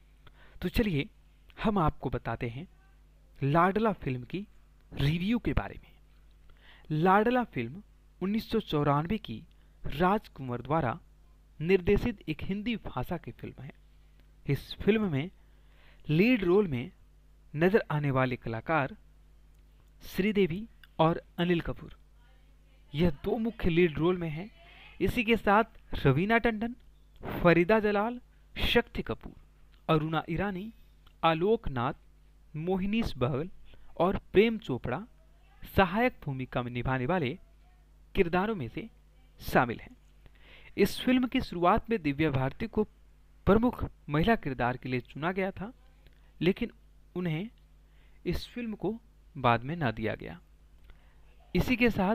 तो चलिए हम आपको बताते हैं लाडला फिल्म की रिव्यू के बारे में। लाडला फिल्म 1994 की राजकुमार द्वारा निर्देशित एक हिंदी भाषा की फिल्म है। इस फिल्म में लीड रोल में नजर आने वाले कलाकार श्रीदेवी और अनिल कपूर, यह दो मुख्य लीड रोल में हैं। इसी के साथ रवीना टंडन, फरीदा जलाल, शक्ति कपूर, अरुणा ईरानी, आलोक नाथ, मोहिनीश बहल और प्रेम चोपड़ा सहायक भूमिका में निभाने वाले किरदारों में से शामिल हैं। इस फिल्म की शुरुआत में दिव्या भारती को प्रमुख महिला किरदार के लिए चुना गया था, लेकिन उन्हें इस फिल्म को बाद में ना दिया गया। इसी के साथ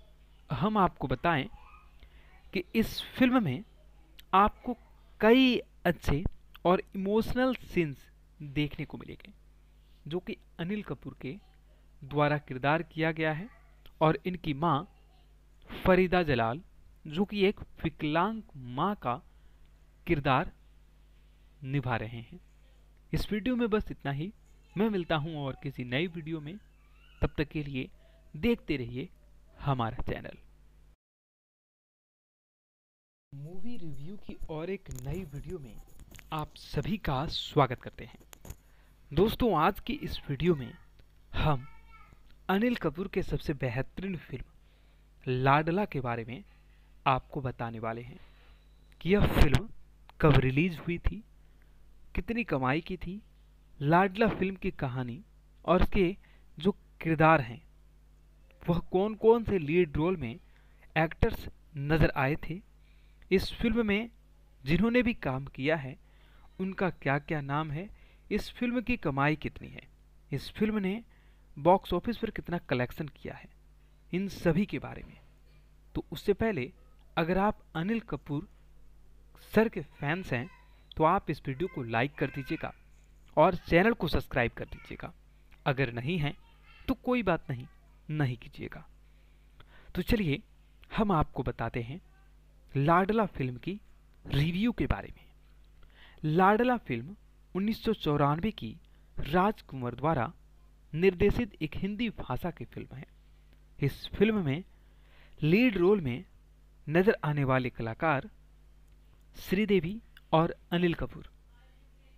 हम आपको बताएं कि इस फिल्म में आपको कई अच्छे और इमोशनल सीन्स देखने को मिलेंगे, जो कि अनिल कपूर के द्वारा किरदार किया गया है और इनकी मां फरीदा जलाल, जो कि एक विकलांग मां का किरदार निभा रहे हैं। इस वीडियो में बस इतना ही। मैं मिलता हूं और किसी नई वीडियो में। तब तक के लिए देखते रहिए हमारा चैनल। मूवी रिव्यू की और एक नई वीडियो में आप सभी का स्वागत करते हैं। दोस्तों, आज की इस वीडियो में हम अनिल कपूर के सबसे बेहतरीन फिल्म लाडला के बारे में आपको बताने वाले हैं कि यह फिल्म कब रिलीज हुई थी, कितनी कमाई की थी, लाडला फिल्म की कहानी और उसके जो किरदार हैं वह कौन कौन से लीड रोल में एक्टर्स नजर आए थे, इस फिल्म में जिन्होंने भी काम किया है उनका क्या क्या नाम है, इस फिल्म की कमाई कितनी है, इस फिल्म ने बॉक्स ऑफिस पर कितना कलेक्शन किया है, इन सभी के बारे में। तो उससे पहले अगर आप अनिल कपूर सर के फैंस हैं तो आप इस वीडियो को लाइक कर दीजिएगा और चैनल को सब्सक्राइब कर दीजिएगा। अगर नहीं है तो कोई बात नहीं, नहीं कीजिएगा। तो चलिए हम आपको बताते हैं लाडला फिल्म की रिव्यू के बारे में। लाडला फिल्म 1994 की राजकुमार द्वारा निर्देशित एक हिंदी भाषा की फिल्म है। इस फिल्म में लीड रोल में नजर आने वाले कलाकार श्रीदेवी और अनिल कपूर,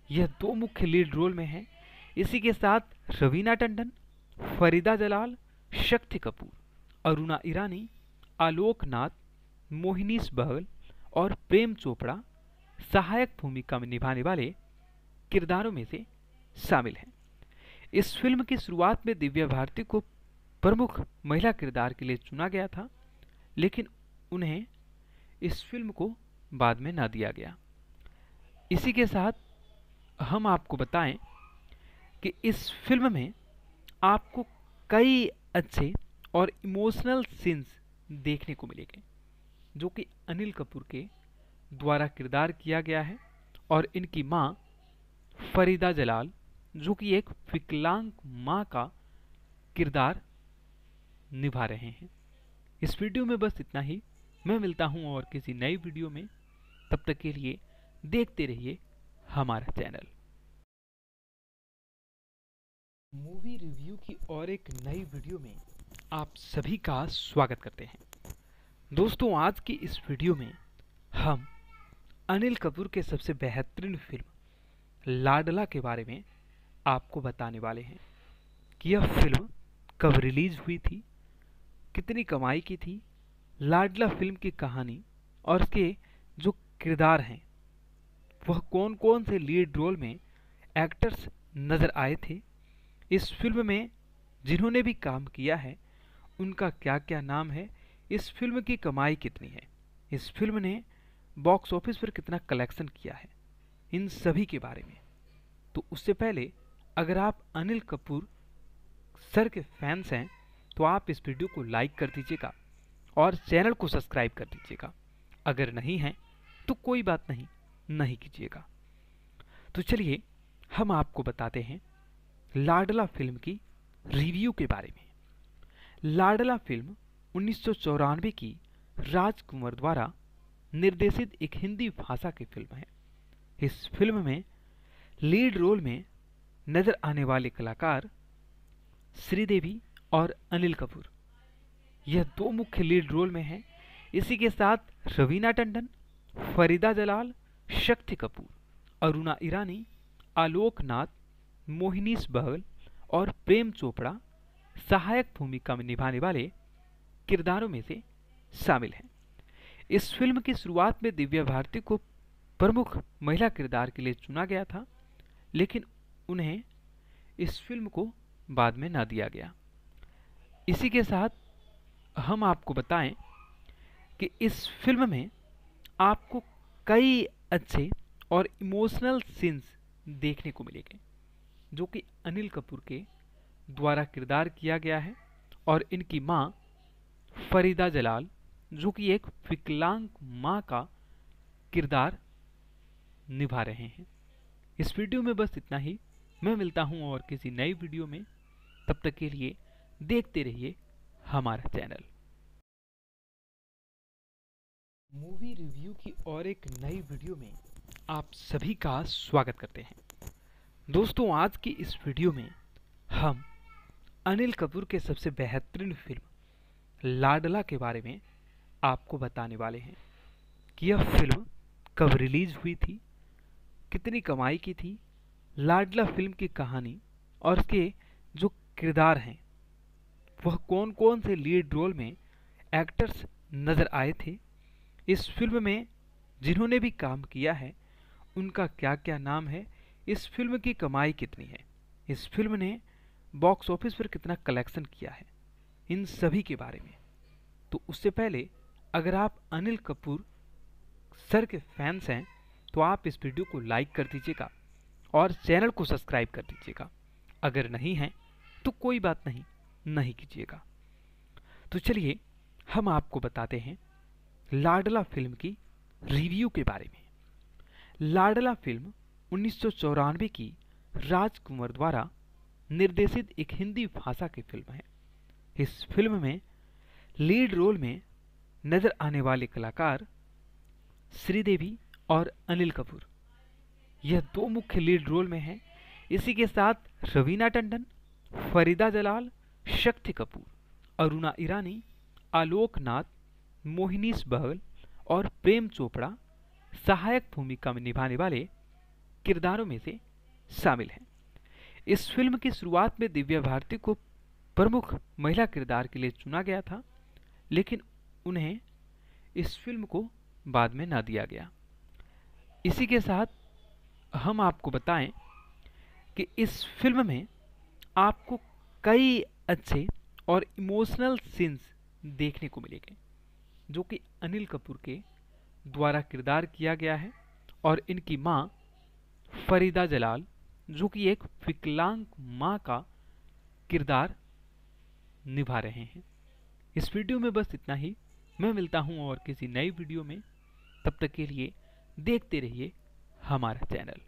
यह दो मुख्य लीड रोल में हैं। इसी के साथ रवीना टंडन, फरीदा जलाल, शक्ति कपूर, अरुणा ईरानी, आलोक नाथ, मोहिनीश बहल और प्रेम चोपड़ा सहायक भूमिका में निभाने वाले किरदारों में से शामिल हैं। इस फिल्म की शुरुआत में दिव्या भारती को प्रमुख महिला किरदार के लिए चुना गया था, लेकिन उन्हें इस फिल्म को बाद में ना दिया गया। इसी के साथ हम आपको बताएं कि इस फिल्म में आपको कई अच्छे और इमोशनल सीन्स देखने को मिलेंगे, जो कि अनिल कपूर के द्वारा किरदार किया गया है और इनकी मां फरीदा जलाल, जो कि एक विकलांग मां का किरदार निभा रहे हैं। इस वीडियो में बस इतना ही। मैं मिलता हूं और किसी नई वीडियो में। तब तक के लिए देखते रहिए हमारा चैनल। मूवी रिव्यू की और एक नई वीडियो में आप सभी का स्वागत करते हैं। दोस्तों, आज की इस वीडियो में हम अनिल कपूर के सबसे बेहतरीन फिल्म लाडला के बारे में आपको बताने वाले हैं कि यह फिल्म कब रिलीज हुई थी, कितनी कमाई की थी, लाडला फिल्म की कहानी और उसके जो किरदार हैं वह कौन कौन से लीड रोल में एक्टर्स नज़र आए थे, इस फिल्म में जिन्होंने भी काम किया है उनका क्या क्या नाम है, इस फिल्म की कमाई कितनी है, इस फिल्म ने बॉक्स ऑफिस पर कितना कलेक्शन किया है, इन सभी के बारे में। तो उससे पहले अगर आप अनिल कपूर सर के फैंस हैं तो आप इस वीडियो को लाइक कर दीजिएगा और चैनल को सब्सक्राइब कर दीजिएगा। अगर नहीं है तो कोई बात नहीं, नहीं कीजिएगा। तो चलिए हम आपको बताते हैं लाडला फिल्म की रिव्यू के बारे में। लाडला फिल्म 1994 की राजकुमार द्वारा निर्देशित एक हिंदी भाषा की फिल्म है। इस फिल्म में लीड रोल में नजर आने वाले कलाकार श्रीदेवी और अनिल कपूर, यह दो मुख्य लीड रोल में हैं। इसी के साथ रवीना टंडन, फरीदा जलाल, शक्ति कपूर, अरुणा ईरानी, आलोक नाथ, मोहिनीश बहल और प्रेम चोपड़ा सहायक भूमिका में निभाने वाले किरदारों में से शामिल हैं। इस फिल्म की शुरुआत में दिव्या भारती को प्रमुख महिला किरदार के लिए चुना गया था, लेकिन उन्हें इस फिल्म को बाद में ना दिया गया। इसी के साथ हम आपको बताएं कि इस फिल्म में आपको कई अच्छे और इमोशनल सीन्स देखने को मिलेंगे, जो कि अनिल कपूर के द्वारा किरदार किया गया है और इनकी मां फरीदा जलाल, जो कि एक विकलांग मां का किरदार निभा रहे हैं। इस वीडियो में बस इतना ही। मैं मिलता हूं और किसी नई वीडियो में। तब तक के लिए देखते रहिए हमारा चैनल। मूवी रिव्यू की और एक नई वीडियो में आप सभी का स्वागत करते हैं। दोस्तों, आज की इस वीडियो में हम अनिल कपूर के सबसे बेहतरीन फिल्म लाडला के बारे में आपको बताने वाले हैं कि यह फिल्म कब रिलीज हुई थी, कितनी कमाई की थी, लाडला फिल्म की कहानी और उसके जो किरदार हैं वह कौन कौन से लीड रोल में एक्टर्स नज़र आए थे, इस फिल्म में जिन्होंने भी काम किया है उनका क्या क्या नाम है, इस फिल्म की कमाई कितनी है, इस फिल्म ने बॉक्स ऑफिस पर कितना कलेक्शन किया है, इन सभी के बारे में। तो उससे पहले अगर आप अनिल कपूर सर के फैंस हैं तो आप इस वीडियो को लाइक कर दीजिएगा और चैनल को सब्सक्राइब कर दीजिएगा। अगर नहीं है तो कोई बात नहीं, नहीं कीजिएगा। तो चलिए हम आपको बताते हैं लाडला फिल्म की रिव्यू के बारे में। लाडला फिल्म 1994 की राजकुमार द्वारा निर्देशित एक हिंदी भाषा की फिल्म है। इस फिल्म में लीड रोल में नजर आने वाले कलाकार श्रीदेवी और अनिल कपूर, यह दो मुख्य लीड रोल में हैं। इसी के साथ रवीना टंडन, फरीदा जलाल, शक्ति कपूर, अरुणा ईरानी, आलोक नाथ, मोहिनीश बहल और प्रेम चोपड़ा सहायक भूमिका में निभाने वाले किरदारों में से शामिल हैं। इस फिल्म की शुरुआत में दिव्या भारती को प्रमुख महिला किरदार के लिए चुना गया था, लेकिन उन्हें इस फिल्म को बाद में ना दिया गया। इसी के साथ हम आपको बताएं कि इस फिल्म में आपको कई अच्छे और इमोशनल सीन्स देखने को मिलेंगे, जो कि अनिल कपूर के द्वारा किरदार किया गया है और इनकी मां फरीदा जलाल, जो कि एक विकलांग मां का किरदार निभा रहे हैं। इस वीडियो में बस इतना ही। मैं मिलता हूं और किसी नई वीडियो में। तब तक के लिए देखते रहिए हमारा चैनल।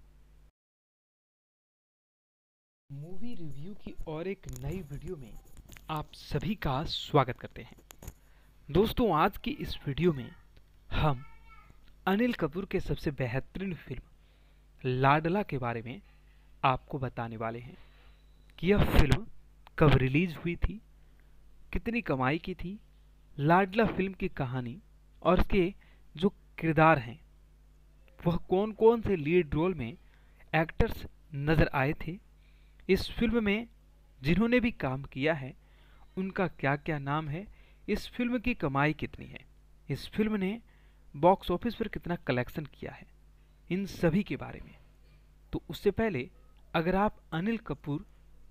मूवी रिव्यू की और एक नई वीडियो में आप सभी का स्वागत करते हैं। दोस्तों, आज की इस वीडियो में हम अनिल कपूर के सबसे बेहतरीन फिल्म लाडला के बारे में आपको बताने वाले हैं कि यह फिल्म कब रिलीज हुई थी, कितनी कमाई की थी, लाडला फिल्म की कहानी और उसके जो किरदार हैं वह कौन कौन से लीड रोल में एक्टर्स नज़र आए थे, इस फिल्म में जिन्होंने भी काम किया है उनका क्या क्या नाम है, इस फिल्म की कमाई कितनी है, इस फिल्म ने बॉक्स ऑफिस पर कितना कलेक्शन किया है, इन सभी के बारे में। तो उससे पहले अगर आप अनिल कपूर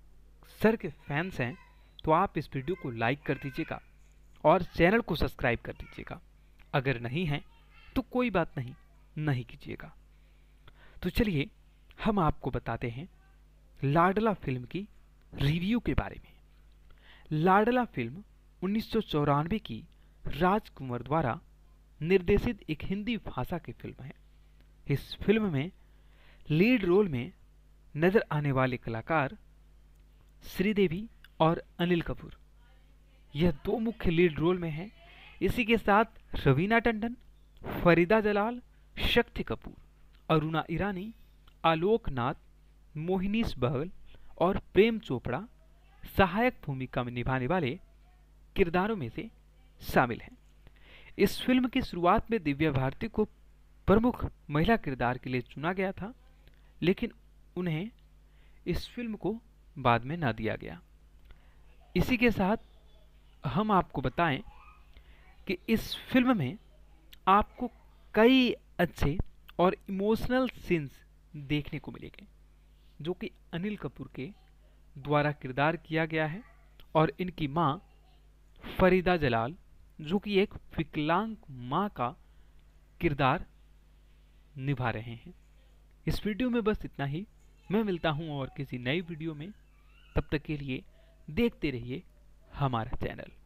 सर के फैंस हैं तो आप इस वीडियो को लाइक कर दीजिएगा और चैनल को सब्सक्राइब कर दीजिएगा। अगर नहीं है तो कोई बात नहीं, नहीं कीजिएगा। तो चलिए हम आपको बताते हैं लाडला फिल्म की रिव्यू के बारे में। लाडला फिल्म 1994 की राजकुमार द्वारा निर्देशित एक हिंदी भाषा की फिल्म है। इस फिल्म में लीड रोल में नजर आने वाले कलाकार श्रीदेवी और अनिल कपूर, यह दो मुख्य लीड रोल में हैं। इसी के साथ रवीना टंडन, फरीदा जलाल, शक्ति कपूर, अरुणा ईरानी, आलोक नाथ, मोहिनीश बहल और प्रेम चोपड़ा सहायक भूमिका में निभाने वाले किरदारों में से शामिल हैं। इस फिल्म की शुरुआत में दिव्या भारती को प्रमुख महिला किरदार के लिए चुना गया था, लेकिन उन्हें इस फिल्म को बाद में ना दिया गया। इसी के साथ हम आपको बताएं कि इस फिल्म में आपको कई अच्छे और इमोशनल सीन्स देखने को मिलेंगे, जो कि अनिल कपूर के द्वारा किरदार किया गया है और इनकी मां फरीदा जलाल, जो कि एक विकलांग मां का किरदार निभा रहे हैं। इस वीडियो में बस इतना ही। मैं मिलता हूं और किसी नई वीडियो में। तब तक के लिए देखते रहिए हमारा चैनल।